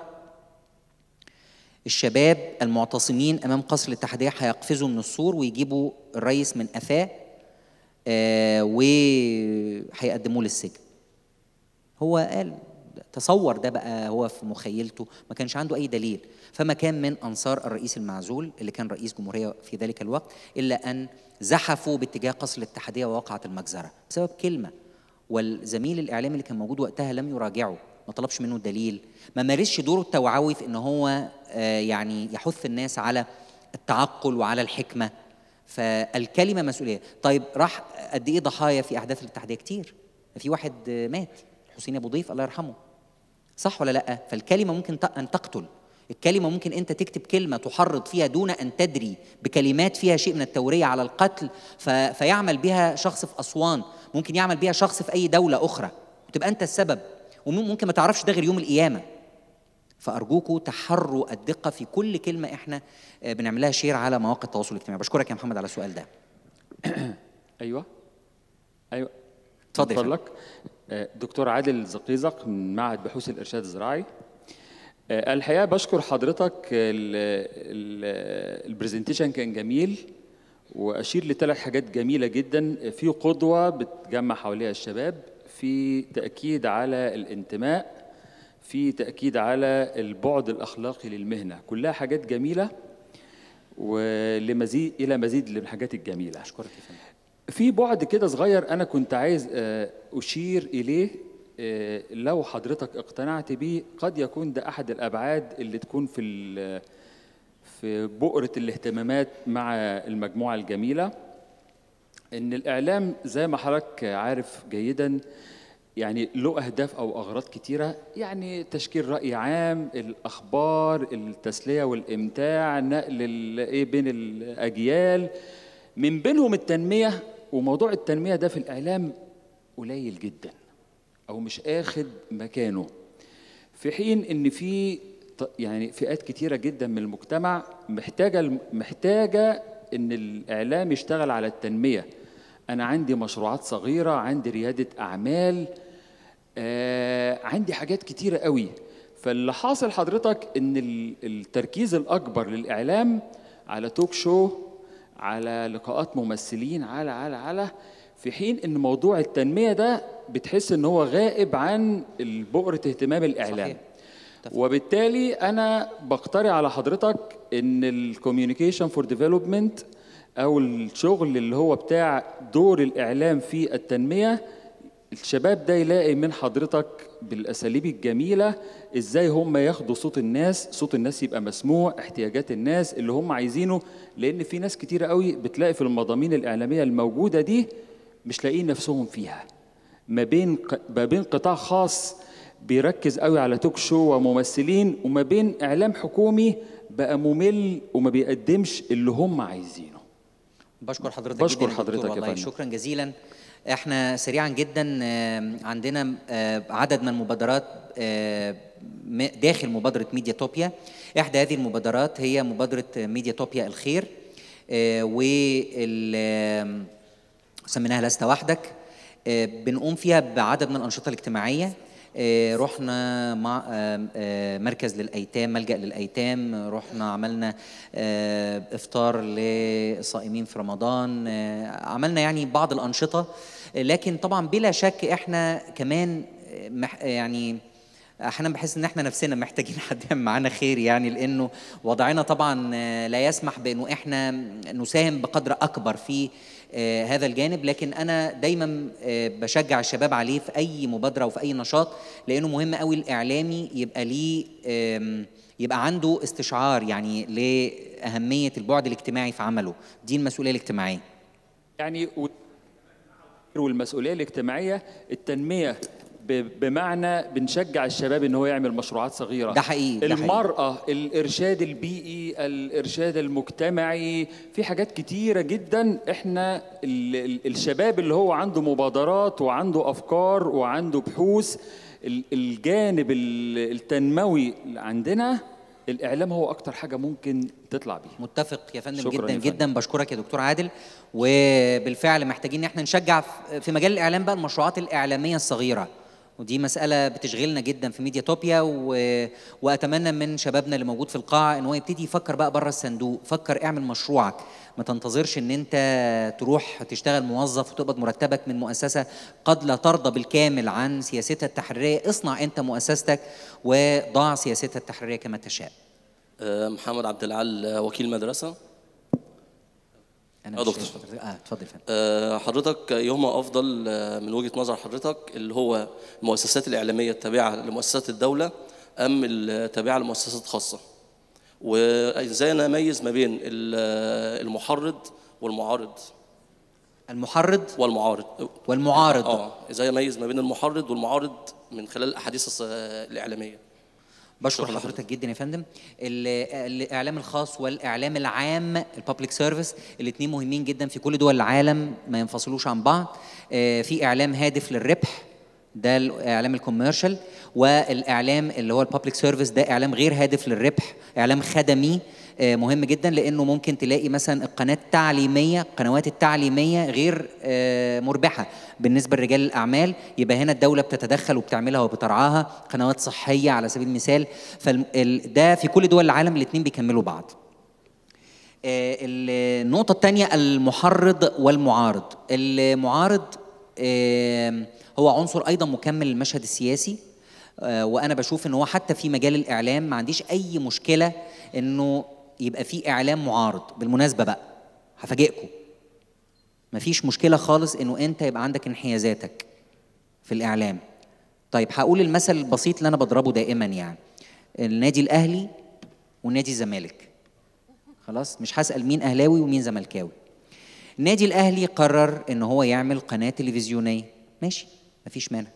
الشباب المعتصمين أمام قصر الاتحادية هيقفزوا من السور ويجيبوا الرئيس من قفاه وهيقدموه للسجن. هو قال، تصور ده بقى هو في مخيلته، ما كانش عنده أي دليل. فما كان من أنصار الرئيس المعزول اللي كان رئيس جمهورية في ذلك الوقت إلا أن زحفوا باتجاه قصر الاتحادية ووقعت المجزرة بسبب كلمة. والزميل الإعلامي اللي كان موجود وقتها لم يراجعه، ما طلبش منه دليل، ما مارسش دوره التوعوي في إن هو يعني يحث الناس على التعقل وعلى الحكمة. فالكلمة مسؤولية. طيب راح قد إيه ضحايا في أحداث الاتحادية؟ كتير. في واحد مات، حسين أبو ضيف الله يرحمه، صح ولا لأ؟ فالكلمة ممكن أن تقتل. الكلمة ممكن أنت تكتب كلمة تحرض فيها دون أن تدري بكلمات فيها شيء من التورية على القتل، فيعمل بها شخص في أسوان، ممكن يعمل بها شخص في أي دولة أخرى وتبقى أنت السبب، وممكن ما تعرفش ده غير يوم القيامة. فأرجوكوا تحروا الدقة في كل كلمة إحنا بنعملها شير على مواقع التواصل الاجتماعي. بشكرك يا محمد على السؤال ده. أيوه اتفضل لك. دكتور عادل زقيزق من معهد بحوث الإرشاد الزراعي. الحقيقة بشكر حضرتك، البرزنتيشن كان جميل، وأشير لثلاث حاجات جميلة جدا. في قدوة بتجمع حواليها الشباب، في تأكيد على الانتماء، في تأكيد على البعد الأخلاقي للمهنة. كلها حاجات جميلة إلى مزيد من الحاجات الجميلة. أشكرك يا فندم. في بعد كده صغير أنا كنت عايز أشير إليه، لو حضرتك اقتنعت بيه قد يكون ده أحد الأبعاد اللي تكون في بؤرة الاهتمامات مع المجموعة الجميلة. إن الإعلام زي ما حضرتك عارف جيداً يعني له أهداف أو أغراض كتيرة، يعني تشكيل رأي عام، الأخبار، التسلية والإمتاع، نقل بين الأجيال، من بينهم التنمية. وموضوع التنمية ده في الإعلام قليل جدا أو مش آخد مكانه، في حين إن في يعني فئات كتيرة جدا من المجتمع محتاجة إن الإعلام يشتغل على التنمية. أنا عندي مشروعات صغيرة، عندي ريادة أعمال، عندي حاجات كتيرة قوي. فاللي حاصل حضرتك إن التركيز الأكبر للإعلام على توك شو، على لقاءات ممثلين، على في حين إن موضوع التنمية ده بتحس إن هو غائب عن بؤرة اهتمام الإعلام. صحيح. وبالتالي أنا بقترح على حضرتك إن الكوميونيكيشن فور ديفلوبمنت أو الشغل اللي هو بتاع دور الإعلام في التنمية، الشباب ده يلاقي من حضرتك بالأساليب الجميلة إزاي هم ياخدوا صوت الناس يبقى مسموع، احتياجات الناس اللي هم عايزينه. لأن في ناس كتيرة قوي بتلاقي في المضامين الإعلامية الموجودة دي مش لاقيين نفسهم فيها، ما بين قطاع خاص بيركز قوي على توك شو وممثلين، وما بين إعلام حكومي بقى ممل وما بيقدمش اللي هم عايزينه. بشكر حضرتك جدا والله، شكرا جزيلا. احنا سريعا جدا عندنا عدد من المبادرات داخل مبادرة ميدياتوبيا. احدى هذه المبادرات هي مبادرة ميدياتوبيا الخير، سميناها لست وحدك. بنقوم فيها بعدد من الأنشطة الاجتماعية. رحنا مع مركز للأيتام، ملجأ للأيتام، رحنا عملنا إفطار للصائمين في رمضان، عملنا يعني بعض الأنشطة. لكن طبعا بلا شك احنا كمان يعني احيانا بحس ان احنا نفسنا محتاجين حد يعمل معانا خير يعني، لانه وضعنا طبعا لا يسمح بانه احنا نساهم بقدر اكبر في هذا الجانب، لكن انا دايما بشجع الشباب عليه في اي مبادره وفي اي نشاط، لانه مهم قوي الاعلامي يبقى ليه يبقى عنده استشعار يعني لاهميه البعد الاجتماعي في عمله، دي المسؤوليه الاجتماعيه. يعني والمسؤوليه الاجتماعيه التنميه بمعنى بنشجع الشباب ان هو يعمل مشروعات صغيره. ده حقيقي. المراه، الارشاد البيئي، الارشاد المجتمعي، في حاجات كتيره جدا احنا الشباب اللي هو عنده مبادرات وعنده افكار وعنده بحوث، الجانب التنموي عندنا الاعلام هو اكتر حاجه ممكن تطلع بيه. متفق يا فندم جدا جدا، بشكرك يا دكتور عادل. وبالفعل محتاجين ان احنا نشجع في مجال الاعلام بقى المشروعات الاعلاميه الصغيره، ودي مسألة بتشغلنا جدا في ميدياتوبيا، وأتمنى من شبابنا اللي موجود في القاعة إن هو يبتدي يفكر بقى بره الصندوق، فكر اعمل مشروعك، ما تنتظرش إن أنت تروح تشتغل موظف وتقبض مرتبك من مؤسسة قد لا ترضى بالكامل عن سياستها التحريرية. اصنع أنت مؤسستك وضع سياستها التحريرية كما تشاء. محمد عبد العال، وكيل مدرسة. أنا دكتور. اتفضل فندم. حضرتك يهما أفضل من وجهة نظر حضرتك اللي هو المؤسسات الإعلامية التابعة لمؤسسات الدولة أم التابعة لمؤسسات خاصة؟ وإزاي أنا أميز ما بين المحرض والمعارض؟ المحرض والمعارض. إزاي أميز ما بين المحرض والمعارض من خلال الأحاديث الإعلامية؟ بشكر حضرتك جدا يا فندم. الاعلام الخاص والاعلام العام البابليك سيرفيس الاثنين مهمين جدا في كل دول العالم، ما ينفصلوش عن بعض. في اعلام هادف للربح، ده الاعلام الكوميرشال، والاعلام اللي هو البابليك سيرفيس ده اعلام غير هادف للربح، اعلام خدمي مهم جدا، لانه ممكن تلاقي مثلا القنوات التعليميه غير مربحه بالنسبه لرجال الاعمال، يبقى هنا الدوله بتتدخل وبتعملها وبترعاها. قنوات صحيه على سبيل المثال، فده في كل دول العالم الاثنين بيكملوا بعض. النقطه الثانيه المحرض والمعارض. المعارض هو عنصر ايضا مكمل للمشهد السياسي، وانا بشوف ان هو حتى في مجال الاعلام ما عنديش اي مشكله انه يبقى في اعلام معارض. بالمناسبه بقى هفاجئكم، مفيش مشكله خالص انه انت يبقى عندك انحيازاتك في الاعلام. طيب هقول المثل البسيط اللي انا بضربه دائما، يعني النادي الاهلي والنادي الزمالك، خلاص مش هسال مين اهلاوي ومين زملكاوي. النادي الاهلي قرر ان هو يعمل قناه تلفزيونيه، ماشي مفيش مانع.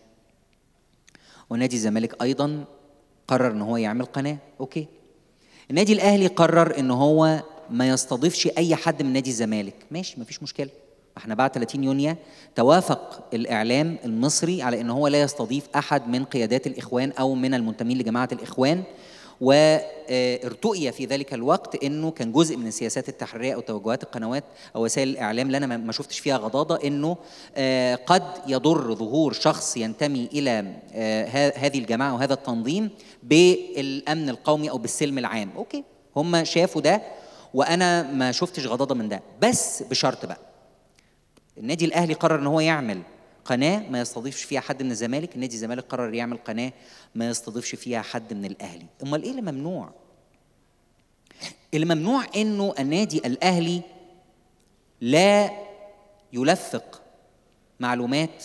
ونادي الزمالك ايضا قرر ان هو يعمل قناه، اوكي. النادي الاهلي قرر ان هو ما يستضيفش اي حد من نادي الزمالك، ماشي مفيش مشكله. احنا بعد 30 يونيو توافق الاعلام المصري على ان هو لا يستضيف احد من قيادات الاخوان او من المنتمين لجماعه الاخوان، وارتؤي في ذلك الوقت انه كان جزء من السياسات التحريريه او توجهات القنوات او وسائل الاعلام اللي انا ما شفتش فيها غضاضه، انه قد يضر ظهور شخص ينتمي الى هذه الجماعه وهذا التنظيم بالامن القومي او بالسلم العام. اوكي، هم شافوا ده وانا ما شفتش غضاضه من ده، بس بشرط بقى. النادي الاهلي قرر ان هو يعمل قناه ما يستضيفش فيها حد من الزمالك، النادي الزمالك قرر يعمل قناه ما يستضيفش فيها حد من الاهلي. امال ايه اللي ممنوع؟ اللي ممنوع انه النادي الاهلي لا يلفق معلومات،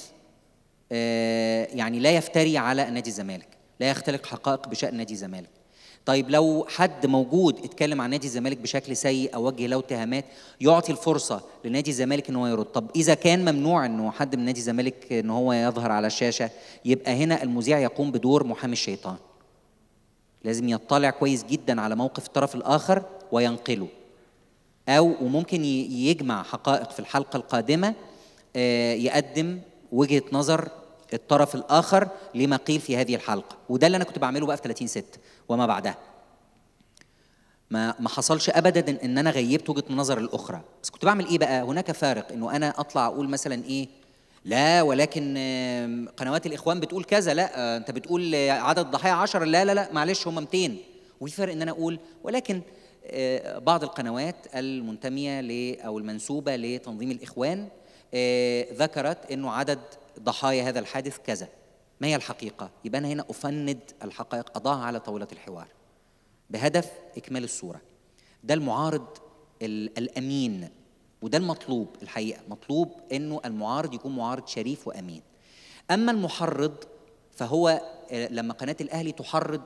يعني لا يفتري على نادي الزمالك، لا يختلق حقائق بشأن نادي الزمالك. طيب لو حد موجود اتكلم عن نادي الزمالك بشكل سيء او وجه له اتهامات، يعطي الفرصه لنادي الزمالك ان هو يرد. طب اذا كان ممنوع انه حد من نادي الزمالك ان هو يظهر على الشاشه، يبقى هنا المذيع يقوم بدور محامي الشيطان، لازم يطلع كويس جدا على موقف الطرف الاخر وينقله، وممكن يجمع حقائق في الحلقه القادمه، يقدم وجهه نظر الطرف الآخر لما قيل في هذه الحلقة. وده اللي أنا كنت بعمله بقى في 30/6 وما بعدها. ما حصلش أبدا إن أنا غيبت وجهة النظر الأخرى، بس كنت بعمل إيه بقى؟ هناك فارق إنه أنا أطلع أقول مثلا إيه، لا ولكن قنوات الإخوان بتقول كذا، لا أنت بتقول عدد الضحايا 10، لا معلش هم 200. وفي فرق إن أنا أقول ولكن بعض القنوات المنتمية أو المنسوبة لتنظيم الإخوان ذكرت إنه عدد ضحايا هذا الحادث كذا. ما هي الحقيقة؟ يبقى أنا هنا أفند الحقائق، أضعها على طاولة الحوار بهدف إكمال الصورة. ده المعارض الأمين، وده المطلوب الحقيقة. مطلوب إنه المعارض يكون معارض شريف وأمين. أما المحرض فهو لما قناة الأهلي تحرض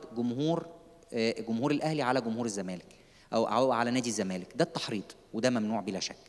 جمهور الأهلي على جمهور الزمالك أو على نادي الزمالك، ده التحريض، وده ممنوع بلا شك.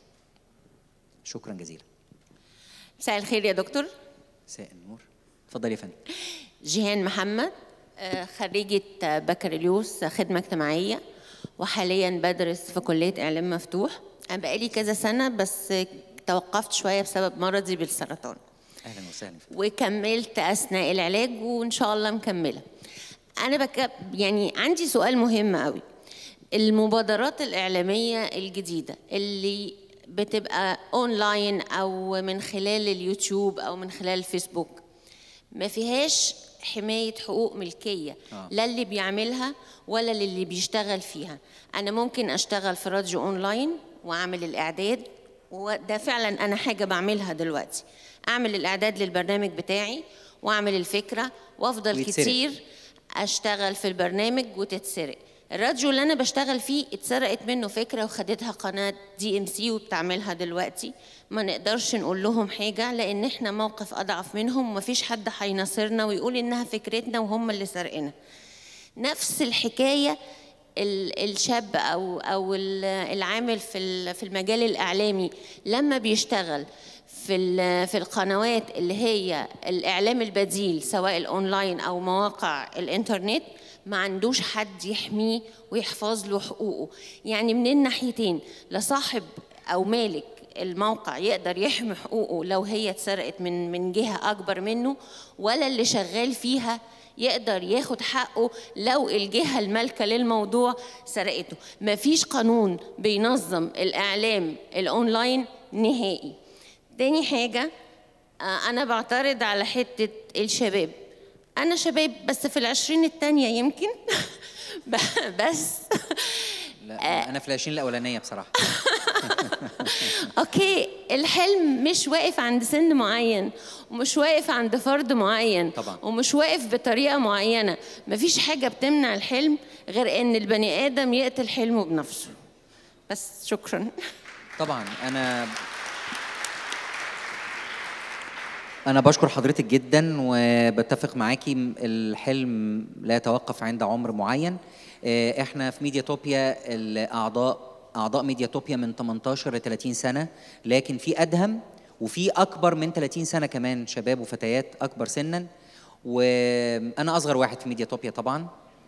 شكرا جزيلا. مساء الخير يا دكتور. مساء النور. اتفضل يا فندم. جيهان محمد، خريجة بكالوريوس خدمة اجتماعية، وحاليا بدرس في كلية إعلام مفتوح. أنا بقالي كذا سنة بس توقفت شوية بسبب مرضي بالسرطان. أهلا وسهلا. وكملت أثناء العلاج وإن شاء الله مكملة. أنا يعني عندي سؤال مهم قوي. المبادرات الإعلامية الجديدة اللي بتبقى أونلاين أو من خلال اليوتيوب أو من خلال الفيسبوك، ما فيهاش حماية حقوق ملكية لا اللي بيعملها ولا اللي بيشتغل فيها. أنا ممكن أشتغل في راديو أونلاين وأعمل الإعداد، وده فعلا أنا حاجة بعملها دلوقتي، أعمل الإعداد للبرنامج بتاعي وأعمل الفكرة وأفضل ويتسرق. كتير أشتغل في البرنامج وتتسرق. الراديو اللي أنا بشتغل فيه اتسرقت منه فكرة وخدتها قناة DMC وبتعملها دلوقتي. ما نقدرش نقول لهم حاجة لأن إحنا موقف أضعف منهم، ومفيش حد هيناصرنا ويقول إنها فكرتنا وهم اللي سرقنا. نفس الحكاية الشاب أو العامل في المجال الإعلامي لما بيشتغل في القنوات اللي هي الإعلام البديل سواء الأونلاين أو مواقع الإنترنت، ما عندوش حد يحميه ويحفظ له حقوقه. يعني من الناحيتين، لا صاحب أو مالك الموقع يقدر يحمي حقوقه لو هي اتسرقت من جهة أكبر منه، ولا اللي شغال فيها يقدر ياخد حقه لو الجهة المالكة للموضوع سرقته. مفيش قانون بينظم الإعلام الأونلاين نهائي. تاني حاجة، أنا بعترض على حتة الشباب. أنا شباب بس في العشرين التانية يمكن بس لا أنا في العشرين الأولانية بصراحة. أوكي، الحلم مش واقف عند سن معين، ومش واقف عند فرد معين طبعا، ومش واقف بطريقة معينة. مفيش حاجة بتمنع الحلم غير إن البني آدم يقتل حلمه بنفسه. بس شكرا. طبعا أنا بشكر حضرتك جدا وبتفق معاكي، الحلم لا يتوقف عند عمر معين. احنا في ميدياتوبيا أعضاء ميدياتوبيا من 18 ل 30 سنة، لكن في أدهم وفي أكبر من 30 سنة كمان، شباب وفتيات أكبر سنا، وأنا أصغر واحد في ميدياتوبيا طبعا.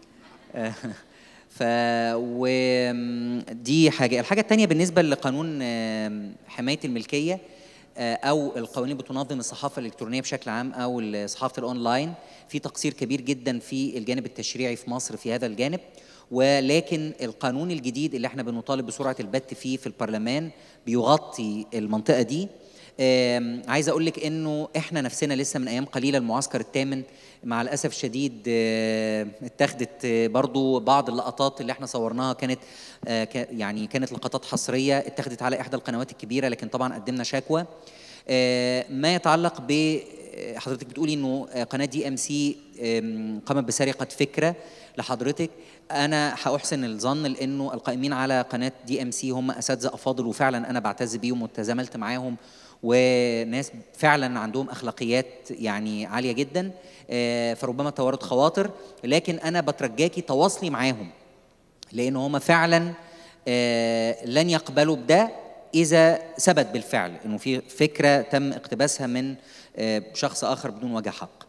ودي حاجة. الحاجة التانية بالنسبة لقانون حماية الملكية أو القوانين بتنظم الصحافة الإلكترونية بشكل عام أو صحافة الأونلاين، في تقصير كبير جدا في الجانب التشريعي في مصر في هذا الجانب. ولكن القانون الجديد اللي احنا بنطالب بسرعة البت فيه في البرلمان بيغطي المنطقة دي. عايز أقول لك إنه احنا نفسنا لسه من أيام قليلة المعسكر الثامن مع الأسف الشديد اتخذت برضو بعض اللقطات اللي احنا صورناها، كانت لقطات حصرية اتخذت على إحدى القنوات الكبيرة، لكن طبعا قدمنا شكوى. ما يتعلق حضرتك بتقولي إنه قناة DMC قامت بسرقة فكرة لحضرتك. أنا هأحسن الظن لأنه القائمين على قناة DMC هم أساتذة أفاضل، وفعلا أنا بعتز بيهم وتزاملت معاهم، وناس فعلا عندهم أخلاقيات يعني عالية جدا. فربما تورط خواطر، لكن أنا بترجاكي تواصلي معاهم لأن هم فعلا لن يقبلوا بده إذا ثبت بالفعل إنه في فكرة تم اقتباسها من شخص آخر بدون وجه حق.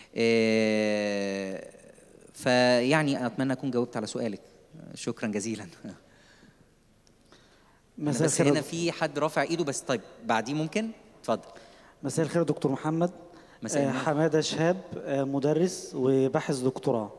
فيعني أتمنى أكون جاوبت على سؤالك. شكرا جزيلا. بس هنا في حد رافع ايده بس. طيب بعديه ممكن اتفضل. مساء الخير دكتور محمد. حمادة شهاب، مدرس وباحث دكتوراه.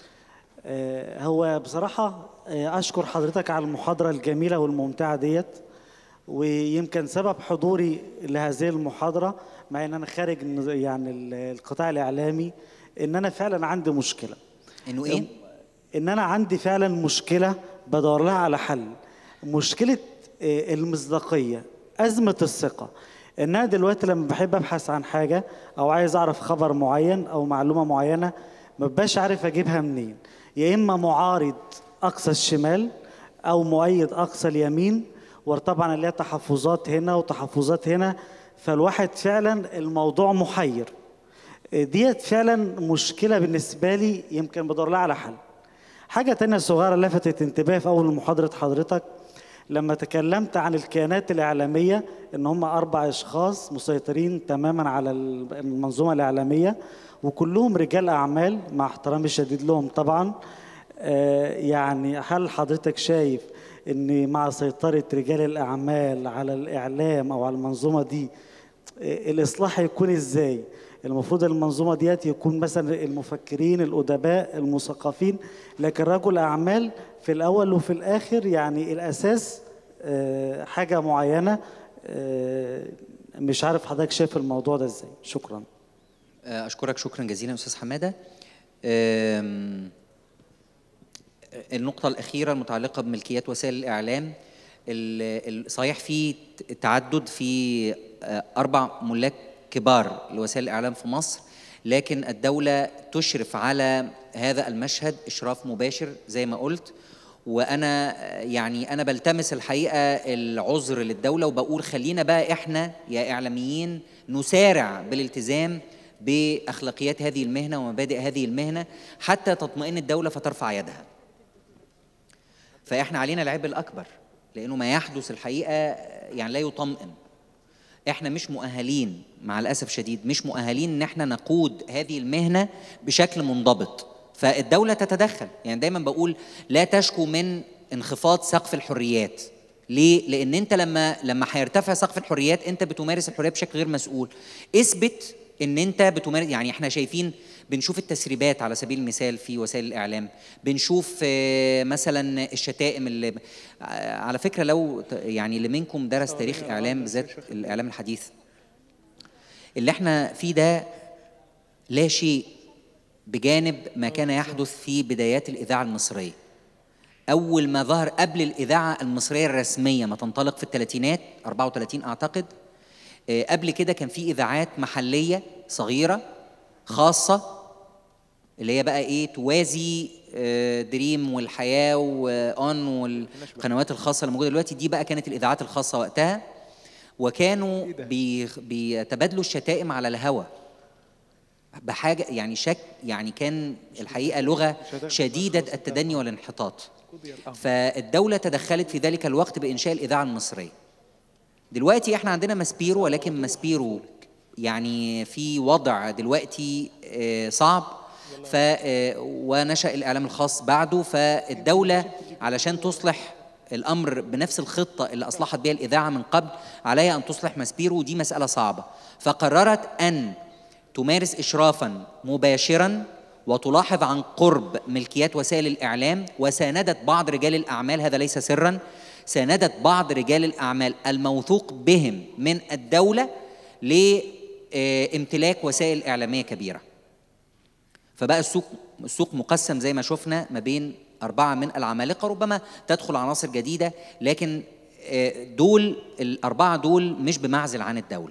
هو بصراحة أشكر حضرتك على المحاضرة الجميلة والممتعة ديت، ويمكن سبب حضوري لهذه المحاضرة مع أن أنا خارج يعني القطاع الإعلامي إن أنا فعلا عندي مشكلة. إنه إيه؟ إن أنا عندي فعلا مشكلة بدور لها على حل. مشكلة المصداقية، أزمة الثقة. إن أنا دلوقتي لما بحب أبحث عن حاجة أو عايز أعرف خبر معين أو معلومة معينة ما ببقاش عارف أجيبها منين، يا إما معارض أقصى الشمال أو مؤيد أقصى اليمين، وطبعا اللي هي تحفظات هنا وتحفظات هنا، فالواحد فعلا الموضوع محير. ديت فعلا مشكلة بالنسبة لي، يمكن بدور لها على حل. حاجة تانية صغيرة لفتت انتباهي في أول محاضرة حضرتك لما تكلمت عن الكيانات الإعلامية، إن هم 4 أشخاص مسيطرين تماما على المنظومة الإعلامية وكلهم رجال أعمال مع احترامي الشديد لهم طبعا. يعني هل حضرتك شايف إن مع سيطرة رجال الأعمال على الإعلام أو على المنظومة دي الإصلاح يكون إزاي؟ المفروض المنظومة ديت يكون مثلا المفكرين الأدباء المثقفين، لكن رجل أعمال في الأول وفي الآخر يعني الأساس حاجة معينة. مش عارف حضرتك شايف الموضوع ده إزاي؟ شكرا. أشكرك شكرا جزيلا أستاذ حمادة. النقطة الأخيرة المتعلقة بملكيات وسائل الإعلام، صحيح في تعدد في 4 ملاك كبار لوسائل الإعلام في مصر، لكن الدولة تشرف على هذا المشهد إشراف مباشر زي ما قلت. وأنا يعني أنا بلتمس الحقيقة العذر للدولة وبقول خلينا بقى إحنا يا إعلاميين نسارع بالالتزام بأخلاقيات هذه المهنة ومبادئ هذه المهنة حتى تطمئن الدولة فترفع يدها. فإحنا علينا العبء الأكبر، لأنه ما يحدث الحقيقة يعني لا يطمئن. احنا مش مؤهلين مع الاسف شديد، مش مؤهلين ان احنا نقود هذه المهنه بشكل منضبط، فالدوله تتدخل. يعني دايما بقول لا تشكو من انخفاض سقف الحريات. ليه؟ لان انت لما هيرتفع سقف الحريات انت بتمارس الحريه بشكل غير مسؤول. اثبت ان انت بتمارس، يعني احنا شايفين بنشوف التسريبات على سبيل المثال في وسائل الإعلام، بنشوف مثلا الشتائم اللي على فكرة لو يعني اللي منكم درس تاريخ إعلام بالذات الإعلام الحديث، اللي احنا فيه ده لا شيء بجانب ما كان يحدث في بدايات الإذاعة المصرية. أول ما ظهر قبل الإذاعة المصرية الرسمية ما تنطلق في الثلاثينات 34 أعتقد، قبل كده كان في إذاعات محلية صغيرة خاصة اللي هي بقى ايه توازي دريم والحياة وآن والقنوات الخاصة اللي موجودة دلوقتي. دي بقى كانت الإذاعات الخاصة وقتها، وكانوا بيتبادلوا الشتائم على الهوا بحاجة يعني يعني كان الحقيقة لغة شديدة التدني والانحطاط. فالدولة تدخلت في ذلك الوقت بإنشاء الإذاعة المصرية. دلوقتي احنا عندنا ماسبيرو، ولكن ماسبيرو يعني في وضع دلوقتي صعب، ونشأ الإعلام الخاص بعده. فالدولة علشان تصلح الأمر بنفس الخطة اللي أصلحت بها الإذاعة من قبل عليها أن تصلح ماسبيرو، ودي مسألة صعبة. فقررت أن تمارس إشرافا مباشرا وتلاحظ عن قرب ملكيات وسائل الإعلام، وساندت بعض رجال الأعمال، هذا ليس سرا، ساندت بعض رجال الأعمال الموثوق بهم من الدولة لامتلاك وسائل إعلامية كبيرة. فبقى السوق مقسم زي ما شفنا ما بين 4 من العمالقة، ربما تدخل عناصر جديدة، لكن دول ال4 دول مش بمعزل عن الدولة.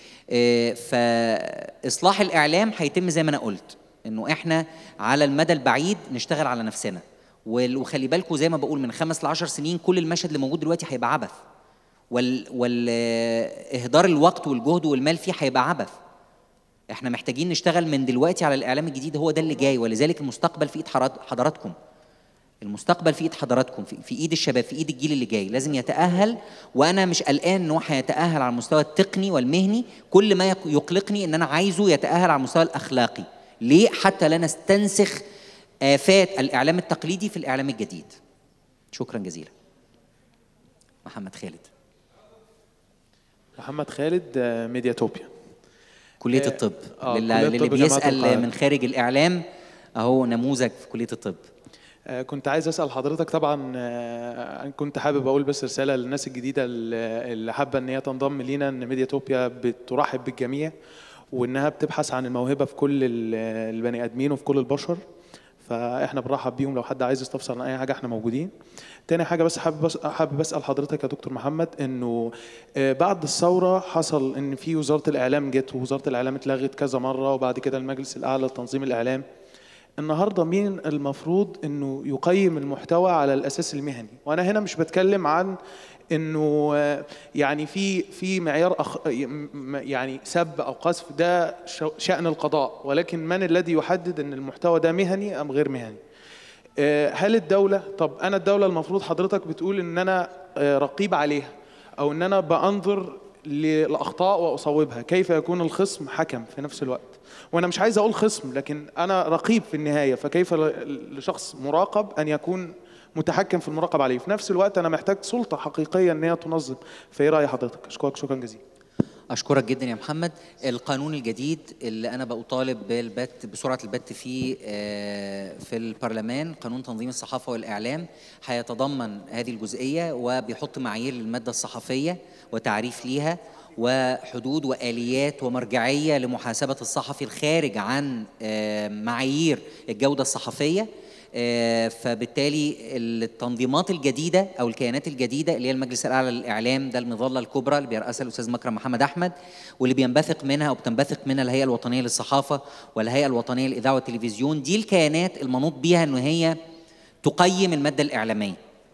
فإصلاح الإعلام هيتم زي ما أنا قلت، إنه إحنا على المدى البعيد نشتغل على نفسنا. وخلي بالكم زي ما بقول من 5 ل10 سنين كل المشهد اللي موجود دلوقتي هيبقى عبث، والإهدار الوقت والجهد والمال فيه هيبقى عبث. احنا محتاجين نشتغل من دلوقتي على الإعلام الجديد، هو ده اللي جاي. ولذلك المستقبل في إيد حضراتكم، المستقبل في إيد حضراتكم، في إيد الشباب، في إيد الجيل اللي جاي. لازم يتأهل، وأنا مش قلقان إنه هيتأهل على المستوى التقني والمهني، كل ما يقلقني إن أنا عايزه يتأهل على المستوى الأخلاقي. ليه؟ حتى لا نستنسخ آفات الإعلام التقليدي في الإعلام الجديد. شكرا جزيلا. محمد خالد. محمد خالد، ميدياتوبيا، كلية الطب. للي بيسأل من خارج الإعلام أهو نموذج في كلية الطب. كنت عايز أسأل حضرتك طبعا، كنت حابب أقول بس رسالة للناس الجديدة اللي حابة إن هي تنضم لينا، إن ميدياتوبيا بترحب بالجميع، وإنها بتبحث عن الموهبة في كل البني آدمين وفي كل البشر. فاحنا بنرحب بيهم، لو حد عايز يستفسر عن اي حاجه احنا موجودين. تاني حاجه بس حابب اسال حضرتك يا دكتور محمد، انه بعد الثوره حصل ان في وزاره الاعلام جت، ووزاره الاعلام اتلغت كذا مره، وبعد كده المجلس الاعلى لتنظيم الاعلام. النهارده مين المفروض انه يقيم المحتوى على الاساس المهني؟ وانا هنا مش بتكلم عن انه يعني في معيار يعني سب او قذف، ده شأن القضاء، ولكن من الذي يحدد ان المحتوى ده مهني ام غير مهني؟ هل الدولة؟ طب انا الدولة المفروض حضرتك بتقول ان انا رقيب عليها، او ان انا بأنظر للاخطاء واصوبها، كيف يكون الخصم حكم في نفس الوقت؟ وانا مش عايز اقول خصم، لكن انا رقيب في النهاية، فكيف لشخص مراقب ان يكون متحكم في المراقب عليه؟ في نفس الوقت انا محتاج سلطه حقيقيه ان هي تنظم. فايه راي حضرتك؟ اشكرك شكرا جزيلا. أشكرك جدا يا محمد. القانون الجديد اللي أنا بطالب بالبت بسرعة البت فيه في البرلمان، قانون تنظيم الصحافة والإعلام، هيتضمن هذه الجزئية وبيحط معايير للمادة الصحفية وتعريف ليها وحدود وآليات ومرجعية لمحاسبة الصحفي الخارج عن معايير الجودة الصحفية. فبالتالي التنظيمات الجديدة أو الكيانات الجديدة اللي هي المجلس الأعلى للإعلام، ده المظلة الكبرى اللي بيرأسها الأستاذ مكرم محمد أحمد، واللي بينبثق منها أو بتنبثق منها الهيئة الوطنية للصحافة والهيئة الوطنية للإذاعة والتلفزيون. دي الكيانات المنوط بيها أنه هي تقيم المادة الإعلامية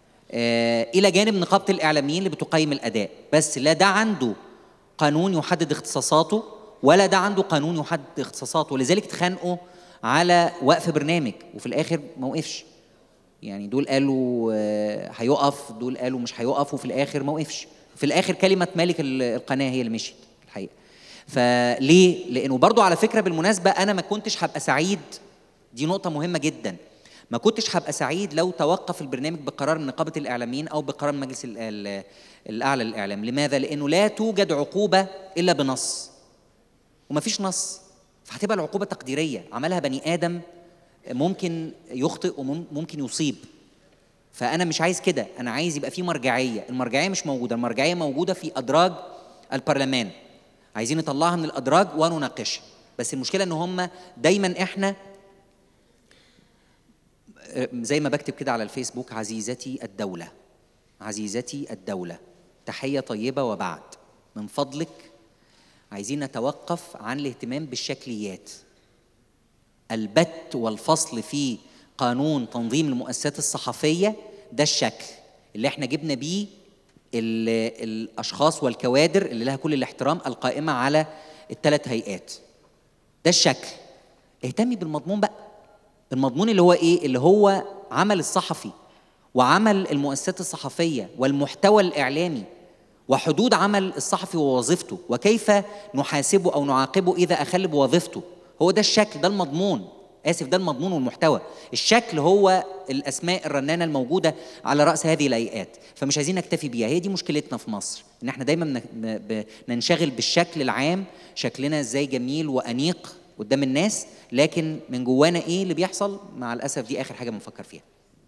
إلى جانب نقابة الإعلاميين اللي بتقيم الأداء. بس لا ده عنده قانون يحدد اختصاصاته ولا ده عنده قانون يحدد اختصاصاته، ولذلك اتخانقوا على وقف برنامج وفي الآخر ما وقفش. يعني دول قالوا هيقف، دول قالوا مش هيقف، وفي الآخر ما وقفش. في الآخر كلمة مالك القناة هي اللي مشيت الحقيقة. فليه؟ لأنه برضو على فكرة بالمناسبة أنا ما كنتش هبقى سعيد، دي نقطة مهمة جدا، ما كنتش هبقى سعيد لو توقف البرنامج بقرار من نقابة الإعلاميين أو بقرار من المجلس الأعلى للإعلام. لماذا؟ لأنه لا توجد عقوبة إلا بنص، ومفيش نص، فهتبقى العقوبة تقديرية عملها بني آدم، ممكن يخطئ وممكن يصيب. فأنا مش عايز كده، أنا عايز يبقى في مرجعية. المرجعية مش موجودة، المرجعية موجودة في أدراج البرلمان، عايزين نطلعها من الأدراج ونناقشها. بس المشكلة إن هم دايما إحنا زي ما بكتب كده على الفيسبوك، عزيزتي الدولة، عزيزتي الدولة، تحية طيبة وبعد، من فضلك عايزين نتوقف عن الاهتمام بالشكليات. البت والفصل في قانون تنظيم المؤسسات الصحفية ده الشكل اللي احنا جبنا بيه الأشخاص والكوادر اللي لها كل الاحترام القائمة على الثلاث هيئات. ده الشكل. اهتمي بالمضمون بقى. المضمون اللي هو ايه؟ اللي هو عمل الصحفي وعمل المؤسسات الصحفية والمحتوى الإعلامي وحدود عمل الصحفي ووظيفته وكيف نحاسبه أو نعاقبه إذا أخل بوظيفته. هو ده الشكل، ده المضمون، آسف، ده المضمون والمحتوى. الشكل هو الأسماء الرنانة الموجودة على رأس هذه الهيئات، فمش عايزين نكتفي بيها. هي دي مشكلتنا في مصر، إن احنا دايما ننشغل بالشكل العام، شكلنا ازاي جميل وأنيق قدام الناس، لكن من جوانا ايه اللي بيحصل؟ مع الأسف دي آخر حاجة بنفكر فيها.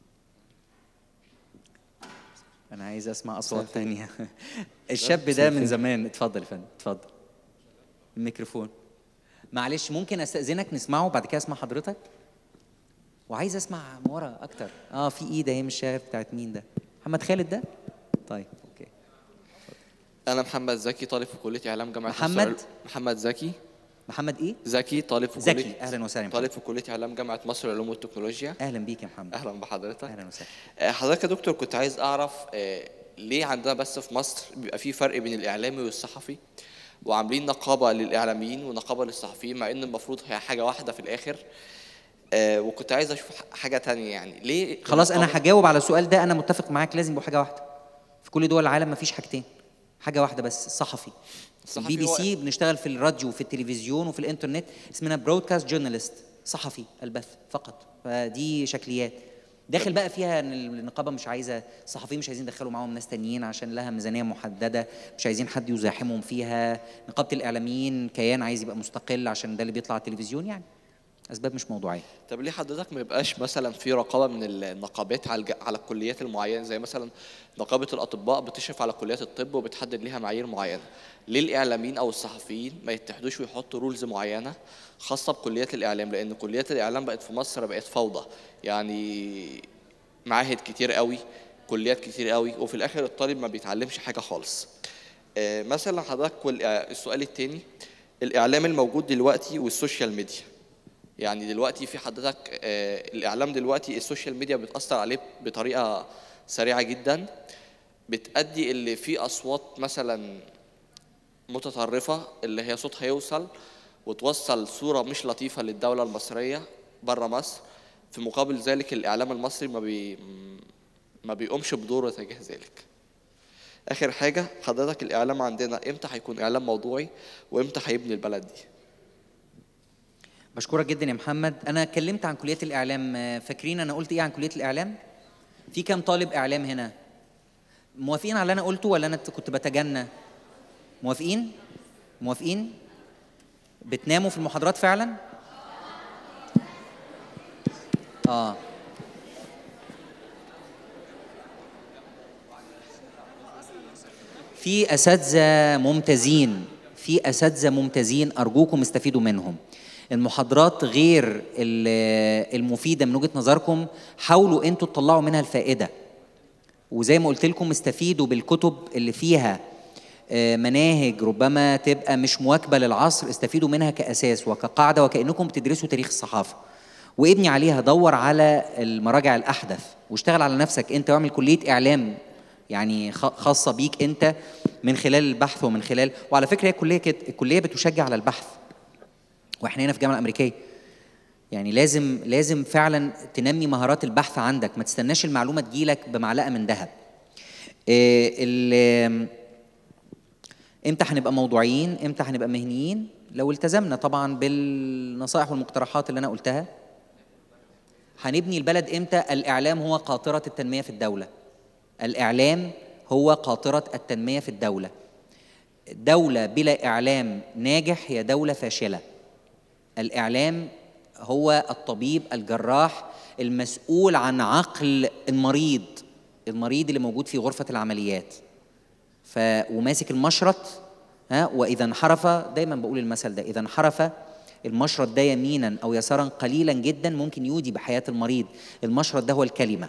أنا عايز أسمع أصوات تانية. الشاب ده من زمان. اتفضل يا فندم، اتفضل. الميكروفون. معلش ممكن أستأذنك نسمعه بعد كده أسمع حضرتك؟ وعايز أسمع ورا أكتر. في إيه ده؟ هي مش شايف بتاعت مين ده؟ محمد خالد ده؟ طيب أوكي. أنا محمد زكي، طالب في كلية إعلام جامعة محمد؟ محمد زكي. محمد إيه؟ زكي، طالب في زكي. كلية أهلا وسهلا. طالب في كلية إعلام جامعة مصر للعلوم والتكنولوجيا. أهلا بيك يا محمد. أهلا بحضرتك. أهلا وسهلا. حضرتك يا دكتور كنت عايز أعرف ليه عندنا بس في مصر بيبقى في فرق بين الإعلامي والصحفي، وعاملين نقابة للإعلاميين ونقابة للصحفيين، مع إن المفروض هي حاجة واحدة في الآخر. وكنت عايز أشوف حاجة تانية، يعني ليه؟ خلاص أنا هجاوب على السؤال ده. أنا متفق معاك، لازم يبقى حاجة واحدة. في كل دول العالم مفيش حاجتين، حاجة واحدة بس، الصحفي. البي بي سي بنشتغل في الراديو وفي التلفزيون وفي الإنترنت، اسمنا برودكاست جورناليست، صحفي البث فقط. فدي شكليات. داخل بقى فيها ان النقابه مش عايزه، الصحفيين مش عايزين يدخلوا معاهم ناس تانيين عشان لها ميزانيه محدده، مش عايزين حد يزاحمهم فيها. نقابه الاعلاميين كيان عايز يبقى مستقل عشان ده اللي بيطلع على التلفزيون. يعني اسباب مش موضوعيه. طب ليه حضرتك ما يبقاش مثلا في رقابه من النقابات على الكليات المعينه، زي مثلا نقابه الاطباء بتشرف على كليات الطب وبتحدد ليها معايير معينه؟ ليه الاعلاميين او الصحفيين ما يتحدوش ويحطوا رولز معينه خاصه بكليات الاعلام؟ لان كليات الاعلام بقت في مصر بقت فوضى، يعني معاهد كتير قوي، كليات كتير قوي، وفي الاخر الطالب ما بيتعلمش حاجه خالص. مثلا حضرتك السؤال الثاني، الاعلام الموجود دلوقتي والسوشيال ميديا، يعني دلوقتي في حضرتك الاعلام دلوقتي السوشيال ميديا بتاثر عليه بطريقه سريعه جدا، بتأدي اللي فيه اصوات مثلا متطرفه اللي هي صوتها يوصل وتوصل صوره مش لطيفه للدوله المصريه بره مصر، في مقابل ذلك الاعلام المصري ما بيقومش بدوره تجاه ذلك. اخر حاجه حضرتك، الاعلام عندنا امتى هيكون اعلام موضوعي وامتى هيبني البلد دي؟ بشكرك جدا يا محمد. انا اتكلمت عن كليه الاعلام، فاكرين انا قلت ايه عن كليه الاعلام؟ في كام طالب اعلام هنا موافقين على اللي انا قلته ولا انا كنت بتجنى؟ موافقين؟ موافقين؟ بتناموا في المحاضرات فعلا؟ في اساتذه ممتازين، في اساتذه ممتازين، ارجوكم استفيدوا منهم. المحاضرات غير المفيده من وجهه نظركم حاولوا انتوا تطلعوا منها الفائده، وزي ما قلت لكم استفيدوا بالكتب اللي فيها مناهج ربما تبقى مش مواكبه للعصر، استفيدوا منها كاساس وكقاعده وكانكم بتدرسوا تاريخ الصحافه، وابني عليها. دور على المراجع الاحدث واشتغل على نفسك انت، واعمل كليه اعلام يعني خاصه بيك انت من خلال البحث ومن خلال، وعلى فكره هي الكليه كده، الكليه بتشجع على البحث، واحنا هنا في الجامعه الامريكيه يعني لازم فعلا تنمي مهارات البحث عندك، ما تستناش المعلومه تجيلك بمعلقه من ذهب. امتى هنبقى موضوعيين؟ امتى هنبقى مهنيين؟ لو التزمنا طبعا بالنصائح والمقترحات اللي انا قلتها. هنبني البلد امتى؟ الاعلام هو قاطره التنميه في الدوله. الاعلام هو قاطره التنميه في الدوله. دوله بلا اعلام ناجح هي دوله فاشله. الاعلام هو الطبيب الجراح المسؤول عن عقل المريض اللي موجود في غرفه العمليات، وماسك المشرط. واذا انحرف، دايما بقول المثل ده، اذا انحرف المشرط ده يمينا او يسارا قليلا جدا ممكن يودي بحياه المريض. المشرط ده هو الكلمه،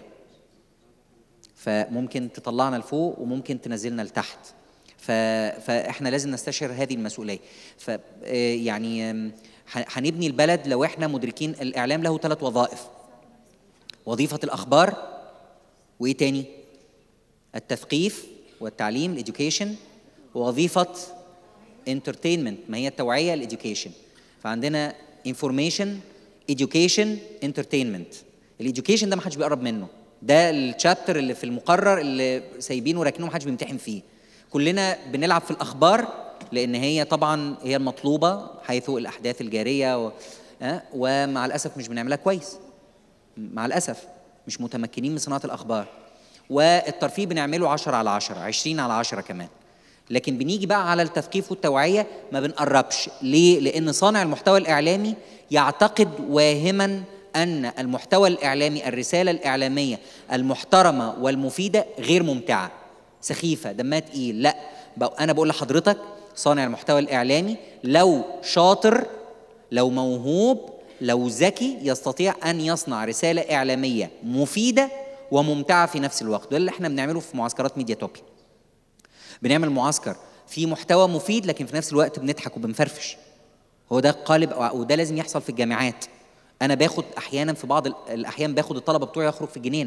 فممكن تطلعنا لفوق وممكن تنزلنا لتحت. فاحنا لازم نستشعر هذه المسؤوليه. يعني هنبني البلد لو احنا مدركين الاعلام له 3 وظائف: وظيفه الاخبار، وايه تاني؟ التثقيف والتعليم، الاديوكيشن، ووظيفه انترتينمنت، ما هي التوعيه، الاديوكيشن. فعندنا انفورميشن، اديوكيشن، انترتينمنت. الاديوكيشن ده ما حدش بيقرب منه، ده الشابتر اللي في المقرر اللي سايبينه وراكنينه ما حدش بيمتحن فيه. كلنا بنلعب في الاخبار لان هي طبعا هي المطلوبه حيث الاحداث الجاريه ومع الاسف مش بنعملها كويس، مع الاسف مش متمكنين من صناعه الاخبار. والترفيه بنعمله 10 على 10، 20 على 10 كمان. لكن بنيجي بقى على التثقيف والتوعيه ما بنقربش. ليه؟ لان صانع المحتوى الاعلامي يعتقد واهما ان المحتوى الاعلامي، الرساله الاعلاميه المحترمه والمفيده غير ممتعه، سخيفه، دمها تقيل. لا، انا بقول لحضرتك صانع المحتوى الاعلامي لو شاطر، لو موهوب، لو ذكي، يستطيع ان يصنع رساله اعلاميه مفيده وممتعه في نفس الوقت. ده اللي احنا بنعمله في معسكرات ميدياتوبيا. بنعمل معسكر في محتوى مفيد لكن في نفس الوقت بنضحك وبنفرفش. هو ده قالب، وده لازم يحصل في الجامعات. انا باخد احيانا في بعض الاحيان باخد الطلبه بتوعي يخرج في الجنينه،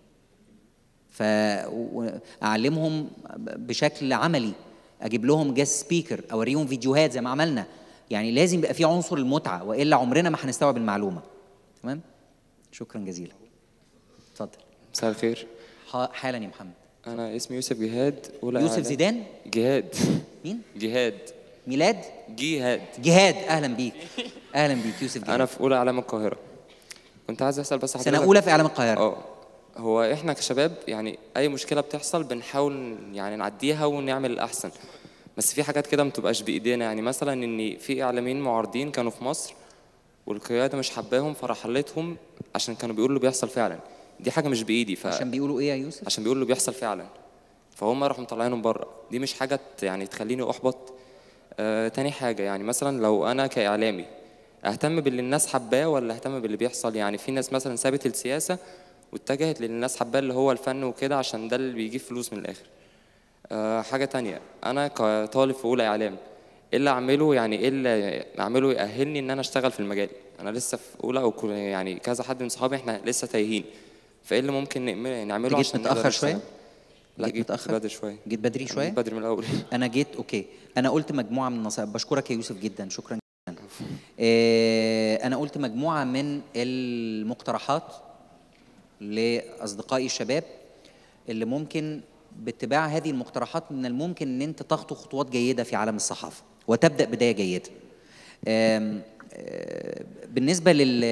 فاعلمهم بشكل عملي، اجيب لهم جاست سبيكر، اوريهم فيديوهات زي ما عملنا. يعني لازم يبقى في عنصر المتعه، والا عمرنا ما هنستوعب المعلومه. تمام؟ شكرا جزيلا. اتفضل. مساء الخير. حالا يا محمد. انا اسمي يوسف جهاد. يوسف زيدان؟ جهاد. مين؟ جهاد. ميلاد؟ جهاد. اهلا بيك. اهلا بيك يوسف جهاد. انا في اولى اعلام القاهره. كنت عايز اسال بس حضرتك، سنه اولى في اعلام القاهره. هو احنا كشباب يعني اي مشكله بتحصل بنحاول يعني نعديها ونعمل الاحسن، بس في حاجات كده ما بتبقاش بايدينا. يعني مثلا ان في اعلاميين معارضين كانوا في مصر والقياده مش حباهم فرحلتهم عشان كانوا بيقولوا اللي بيحصل فعلا. دي حاجه مش بايدي. عشان بيقولوا ايه يا يوسف؟ عشان بيقولوا اللي بيحصل فعلا، فهم راحوا مطلعينهم بره. دي مش حاجه يعني تخليني احبط. تاني حاجه يعني مثلا لو انا كاعلامي اهتم باللي الناس حباه ولا اهتم باللي بيحصل؟ يعني في ناس مثلا سابت السياسه واتجهت للي الناس حباه اللي هو الفن وكده عشان ده اللي بيجيب فلوس من الاخر. حاجه تانية، انا كطالب في اولى اعلام ايه اللي اعمله؟ يعني ايه اللي اعمله يأهلني ان انا اشتغل في المجال؟ انا لسه في اولى يعني كذا حد من صحابي احنا لسه تايهين، فايه اللي ممكن نعمله عشان جيت متأخر شويه؟ لا جيت متأخر؟ بدري شويه. جيت بدري شويه؟ جيت بدري من الاول. انا جيت اوكي. انا قلت مجموعه من النصائح. بشكرك يا يوسف جدا، شكرا جدا. انا قلت مجموعه من المقترحات لاصدقائي الشباب اللي ممكن باتباع هذه المقترحات من الممكن ان انت تخطو خطوات جيده في عالم الصحافه وتبدا بدايه جيده. بالنسبه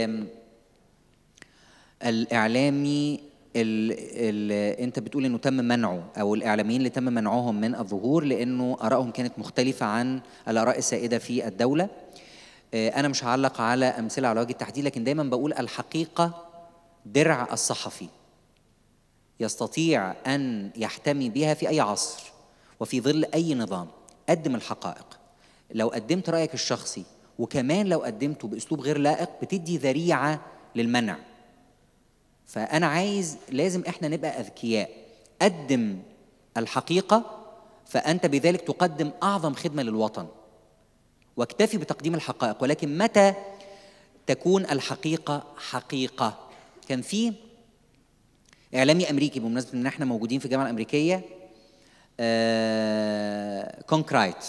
الاعلامي انت بتقول انه تم منعه، او الاعلاميين اللي تم منعهم من الظهور لانه ارائهم كانت مختلفه عن الاراء السائده في الدوله. انا مش هعلق على امثله على وجه التحديد، لكن دايما بقول الحقيقه درع الصحفي يستطيع ان يحتمي بها في اي عصر وفي ظل اي نظام. قدم الحقائق. لو قدمت رايك الشخصي وكمان لو قدمته باسلوب غير لائق بتدي ذريعه للمنع. فأنا لازم إحنا نبقى أذكياء. قدم الحقيقة فأنت بذلك تقدم أعظم خدمة للوطن، واكتفي بتقديم الحقائق. ولكن متى تكون الحقيقة حقيقة؟ كان في إعلامي أمريكي، بمناسبة إن إحنا موجودين في الجامعة الأمريكية، كونكرايت.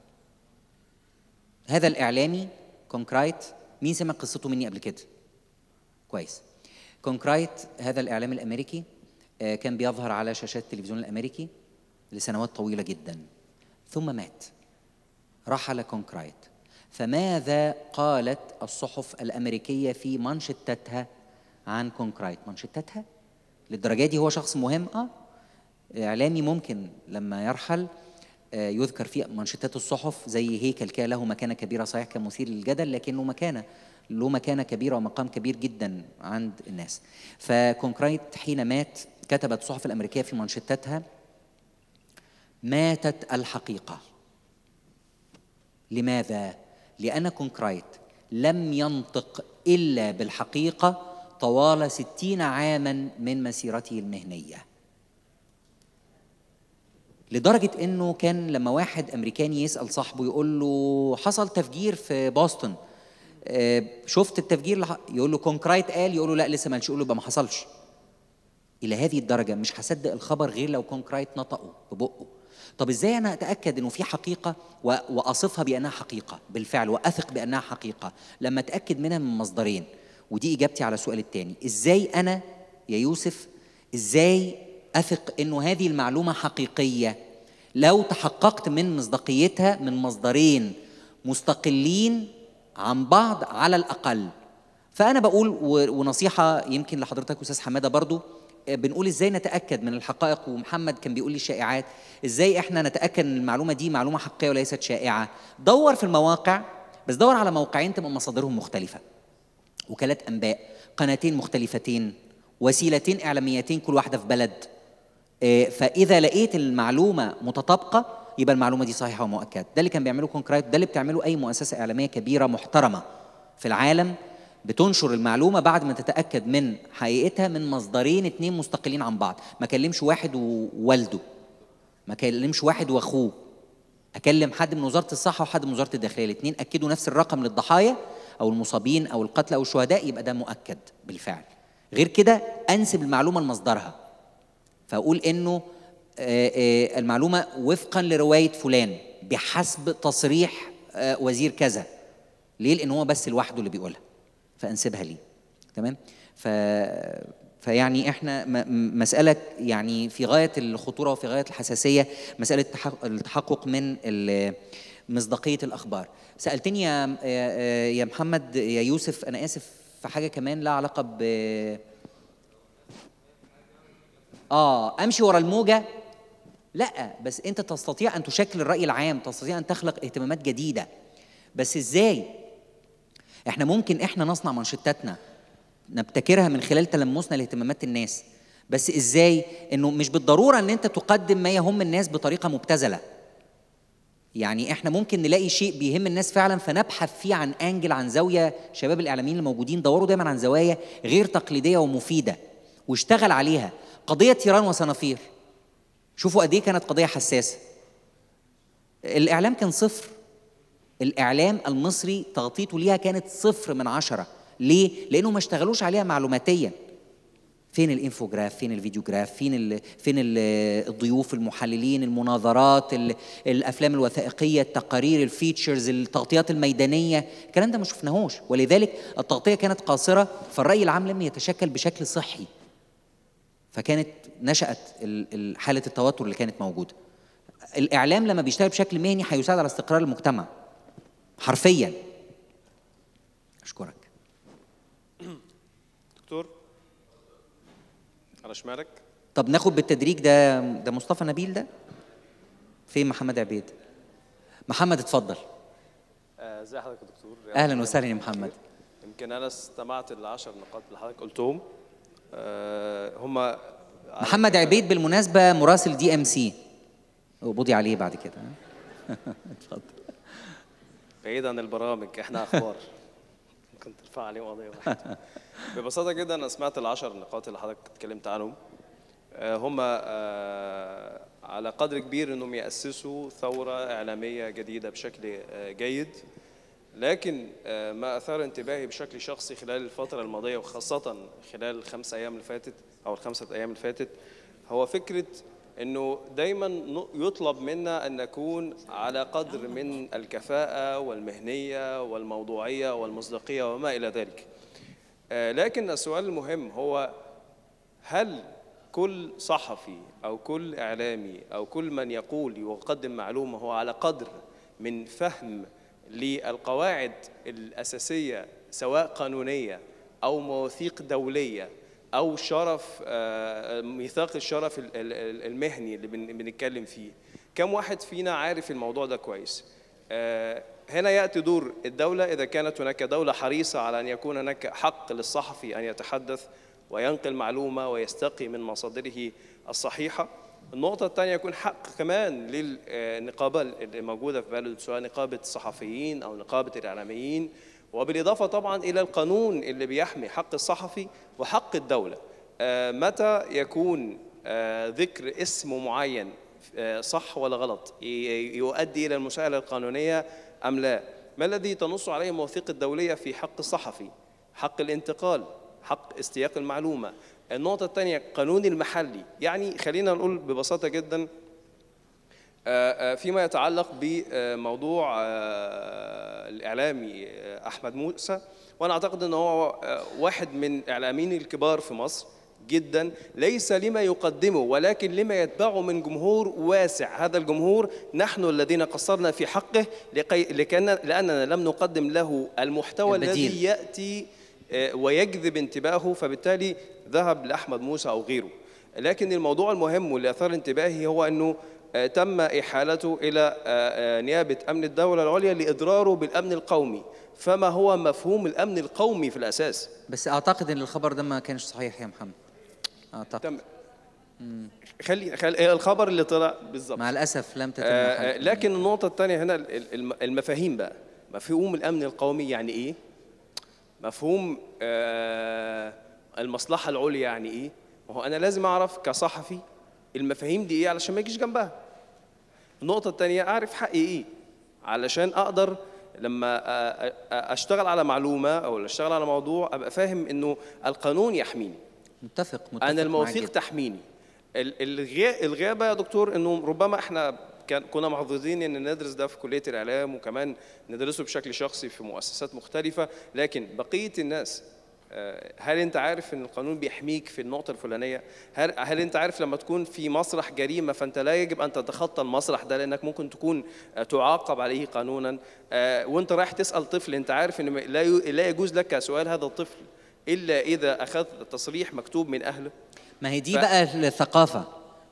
هذا الإعلامي كونكرايت، مين سمع قصته مني قبل كده؟ كويس. كونكرايت هذا الإعلام الأمريكي كان بيظهر على شاشات التلفزيون الأمريكي لسنوات طويلة جدا، ثم مات. رحل كونكرايت. فماذا قالت الصحف الأمريكية في منشطتها عن كونكرايت؟ منشطتها للدرجة دي هو شخص مهم؟ إعلامي ممكن لما يرحل يذكر في منشطات الصحف زي هيكل كان له مكانة كبيرة، صحيح كان مثير للجدل لكنه له مكانة كبيرة ومقام كبير جدا عند الناس. فكونكرايت حين مات كتبت الصحف الأمريكية في منشطتها: ماتت الحقيقة. لماذا؟ لأن كونكرايت لم ينطق إلا بالحقيقة طوال 60 عاما من مسيرته المهنية، لدرجة إنه كان لما واحد أمريكاني يسأل صاحبه يقول له حصل تفجير في بوسطن، شفت التفجير؟ يقول له كونكرايت قال، يقول له لا لسه ما قالش، يقول له يبقى ما حصلش. إلى هذه الدرجة مش هصدق الخبر غير لو كونكرايت نطقه ببقه. طب إزاي أنا أتأكد إنه في حقيقة وأصفها بأنها حقيقة بالفعل وأثق بأنها حقيقة؟ لما أتأكد منها من مصدرين. ودي إجابتي على السؤال الثاني: إزاي أنا يا يوسف إزاي أثق إنه هذه المعلومة حقيقية لو تحققت من مصداقيتها من مصدرين مستقلين عن بعض على الأقل؟ فأنا بقول ونصيحة يمكن لحضرتك أستاذ حمادة برضو، بنقول إزاي نتأكد من الحقائق. ومحمد كان بيقول لي الشائعات، إزاي إحنا نتأكد أن المعلومة دي معلومة حقيقية وليست شائعة؟ دور في المواقع، بس دور على موقعين تبقى مصادرهم مختلفة، وكالات أنباء، قناتين مختلفتين، وسيلتين إعلاميتين كل واحدة في بلد. فإذا لقيت المعلومة متطابقة يبقى المعلومة دي صحيحة ومؤكدة. ده اللي كان بيعمله كونكرايت، ده اللي بتعمله أي مؤسسة إعلامية كبيرة محترمة في العالم، بتنشر المعلومة بعد ما تتأكد من حقيقتها من مصدرين 2 مستقلين عن بعض. ما كلمش واحد ووالده، ما كلمش واحد وأخوه، أكلم حد من وزارة الصحة وحد من وزارة الداخلية، الاثنين أكدوا نفس الرقم للضحايا أو المصابين أو القتلى أو الشهداء، يبقى ده مؤكد بالفعل. غير كده أنسب المعلومة لمصدرها، فأقول إنه المعلومة وفقا لرواية فلان بحسب تصريح وزير كذا. ليه؟ لأن هو بس لوحده اللي بيقولها، فأنسبها ليه. تمام؟ فيعني احنا مسألة يعني في غاية الخطورة وفي غاية الحساسية، مسألة التحقق من مصداقية الأخبار. سألتني يا محمد يا يوسف، أنا آسف، في حاجة كمان لها علاقة أمشي ورا الموجة؟ لا، بس أنت تستطيع أن تشكل الرأي العام، تستطيع أن تخلق اهتمامات جديدة، بس إزاي؟ احنا ممكن احنا نصنع منشطاتنا نبتكرها من خلال تلمسنا لاهتمامات الناس، بس ازاي؟ انه مش بالضروره ان انت تقدم ما يهم الناس بطريقه مبتذله. يعني احنا ممكن نلاقي شيء بيهم الناس فعلا فنبحث فيه عن انجل، عن زاويه. شباب الاعلاميين الموجودين دوروا دايما عن زوايا غير تقليديه ومفيده واشتغل عليها. قضيه تيران وصنافير، شوفوا قد ايه كانت قضيه حساسه. الاعلام كان صفر، الاعلام المصري تغطيته ليها كانت 0/10. ليه؟ لانه ما اشتغلوش عليها معلوماتيا. فين الانفوجراف، فين الفيديوجراف، فين الضيوف المحللين، المناظرات، الافلام الوثائقيه، التقارير، الفيتشرز، التغطيات الميدانيه. الكلام ده ما شفناهوش، ولذلك التغطيه كانت قاصره، فالراي العام لم يتشكل بشكل صحي، فكانت نشأت حاله التوتر اللي كانت موجوده. الاعلام لما بيشتغل بشكل مهني هيساعد على استقرار المجتمع حرفيا. اشكرك دكتور. على شمالك. طب ناخد بالتدريج. ده مصطفى نبيل، ده فين محمد عبيد؟ محمد اتفضل. ازي حضرتك يا دكتور؟ اهلا وسهلا يا محمد. يمكن انا استمعت ل10 نقاط اللي حضرتك قلتهم. هم محمد عبيد بالمناسبه مراسل DMC، قبضي عليه بعد كده. اتفضل. بعيد عن البرامج، احنا اخبار. كنت ارفع عليهم قضيه واحده. ببساطه جدا انا سمعت ال10 نقاط اللي حضرتك اتكلمت عنهم. هم على قدر كبير انهم ياسسوا ثوره اعلاميه جديده بشكل جيد، لكن ما اثار انتباهي بشكل شخصي خلال الفتره الماضيه وخاصه خلال ال5 ايام اللي فاتت او ال5 ايام اللي فاتت هو فكره انه دايما يطلب منا ان نكون على قدر من الكفاءه والمهنيه والموضوعيه والمصداقيه وما الى ذلك. لكن السؤال المهم هو هل كل صحفي أو كل إعلامي أو كل من يقول يقدم معلومة هو على قدر من فهم للقواعد الأساسية سواء قانونية أو مواثيق دولية أو شرف ميثاق الشرف المهني اللي بنتكلم فيه؟ كم واحد فينا عارف الموضوع ده كويس؟ هنا يأتي دور الدولة إذا كانت هناك دولة حريصة على أن يكون هناك حق للصحفي أن يتحدث وينقل معلومة ويستقي من مصادره الصحيحة. النقطة الثانية يكون حق كمان للنقابة اللي موجودة في بلد، سواء نقابة الصحفيين أو نقابة الإعلاميين، وبالإضافة طبعا إلى القانون اللي بيحمي حق الصحفي وحق الدولة. متى يكون ذكر اسم معين صح ولا غلط يؤدي إلى المساءلة القانونية أم لا؟ ما الذي تنص عليه المواثيق الدولية في حق الصحفي؟ حق الانتقال، حق استياق المعلومة. النقطة الثانية قانون المحلي. يعني خلينا نقول ببساطة جدا فيما يتعلق بموضوع الإعلامي أحمد موسى، وأنا أعتقد أنه هو واحد من الإعلاميين الكبار في مصر جدا، ليس لما يقدمه ولكن لما يتبعه من جمهور واسع. هذا الجمهور نحن الذين قصرنا في حقه لأننا لم نقدم له المحتوى الذي يأتي ويجذب انتباهه، فبالتالي ذهب لأحمد موسى أو غيره. لكن الموضوع المهم واللي أثار انتباهي هو أنه تم إحالته إلى نيابة أمن الدولة العليا لإضراره بالأمن القومي. فما هو مفهوم الأمن القومي في الأساس؟ بس أعتقد أن الخبر ده ما كانش صحيح يا محمد. أعتقد خلي الخبر اللي طلع بالظبط مع الأسف لم تتم لكن النقطة الثانية هنا المفاهيم بقى. مفهوم الأمن القومي يعني إيه؟ مفهوم المصلحة العليا يعني إيه؟ وهو أنا لازم أعرف كصحفي المفاهيم دي إيه علشان ما يجيش جنبها. النقطة الثانية أعرف حقي إيه علشان أقدر لما أشتغل على معلومة أو أشتغل على موضوع أبقى فاهم إنه القانون يحميني. متفق أنا المواثيق تحميني. الغابة يا دكتور إنه ربما إحنا كنا محظوظين إن ندرس ده في كلية الإعلام وكمان ندرسه بشكل شخصي في مؤسسات مختلفة، لكن بقية الناس هل أنت عارف إن القانون بيحميك في النقطة الفلانية؟ هل أنت عارف لما تكون في مسرح جريمة فأنت لا يجب أن تتخطى المسرح ده لأنك ممكن تكون تعاقب عليه قانونا؟ وأنت رايح تسأل طفل أنت عارف إن لا يجوز لك سؤال هذا الطفل إلا إذا أخذت تصريح مكتوب من أهله. ما هي دي بقى الثقافة.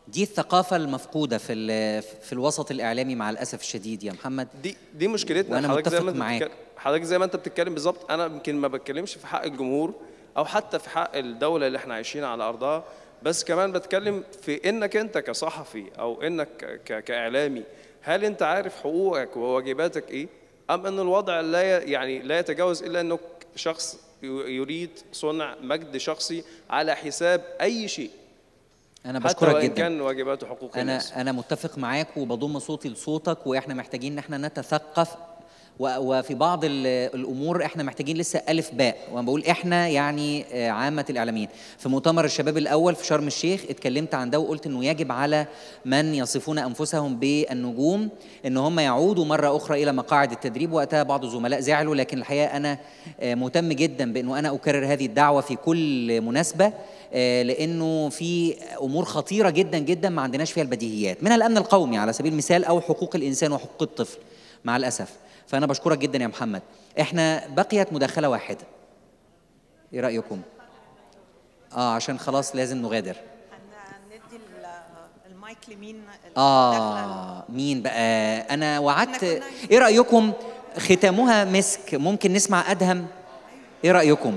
دي الثقافة المفقودة في الوسط الإعلامي مع الأسف الشديد يا محمد. دي مشكلتنا. وأنا متفق معاك. حضرتك زي ما أنت بتتكلم بالظبط، أنا يمكن ما بتكلمش في حق الجمهور أو حتى في حق الدولة اللي احنا عايشين على أرضها، بس كمان بتكلم في إنك أنت كصحفي أو إنك كإعلامي، هل أنت عارف حقوقك وواجباتك إيه؟ أم أن الوضع لا يتجاوز إلا أنه شخص يريد صنع مجد شخصي على حساب أي شيء؟ أنا بشكرك جدا. حتى وإن كان واجبات وحقوق الناس. أنا متفق معاك وبضم صوتي لصوتك، وإحنا محتاجين إن إحنا نتثقف، وفي بعض الامور احنا محتاجين لسه الف باء، وانا بقول احنا يعني عامه الاعلاميين. في مؤتمر الشباب الاول في شرم الشيخ اتكلمت عن ده وقلت انه يجب على من يصفون انفسهم بالنجوم ان هم يعودوا مره اخرى الى مقاعد التدريب. وقتها بعض الزملاء زعلوا، لكن الحقيقه انا مهتم جدا بانه انا اكرر هذه الدعوه في كل مناسبه، لانه في امور خطيره جدا جدا ما عندناش فيها البديهيات، منها الامن القومي على سبيل المثال او حقوق الانسان وحقوق الطفل مع الاسف. فأنا بشكرك جدا يا محمد. إحنا بقيت مداخلة واحدة، إيه رأيكم؟ عشان خلاص لازم نغادر. هندي المايك لمين؟ مين بقى؟ أنا وعدت. إيه رأيكم؟ ختامها مسك، ممكن نسمع أدهم؟ إيه رأيكم؟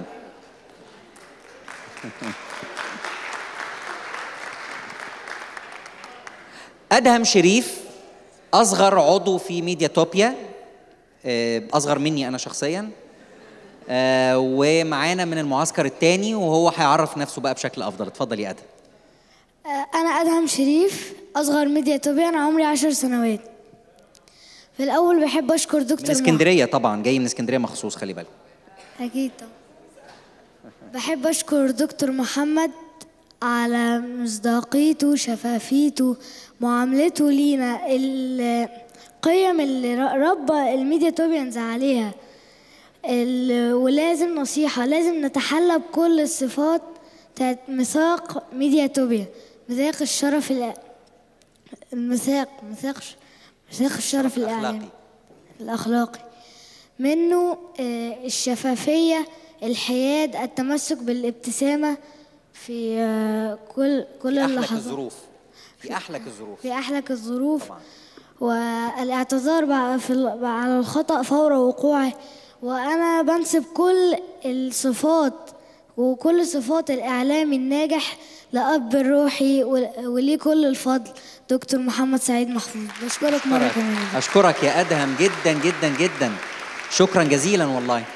أدهم شريف أصغر عضو في ميدياتوبيا، أصغر مني أنا شخصياً، ومعانا من المعسكر الثاني وهو هيعرف نفسه بقى بشكل أفضل. اتفضل يا أدهم. أنا أدهم شريف، أصغر ميدياتوبيا، أنا عمري 10 سنوات. في الأول بحب أشكر دكتور من اسكندرية طبعاً، جاي من اسكندرية مخصوص، خلي بالك. أكيد طبعاً. بحب أشكر دكتور محمد على مصداقيته، شفافيته، معاملته لينا، القيم اللي ربى الميدياتوبيانز عليها. ولازم نصيحة، لازم نتحلى بكل الصفات بتاعت ميثاق ميدياتوبيا، ميثاق الشرف ميثاق الشرف الأخلاقي منه الشفافية، الحياد، التمسك بالابتسامة في كل اللحظات، في أحلك الظروف طبعا. والاعتذار على الخطأ فور وقوعه. وأنا بنسب كل الصفات وكل صفات الإعلامي الناجح لأب الروحي وليه كل الفضل دكتور محمد سعيد محفوظ. بشكرك مرة كمان. أشكرك يا أدهم جدا جدا جدا، شكرا جزيلا والله.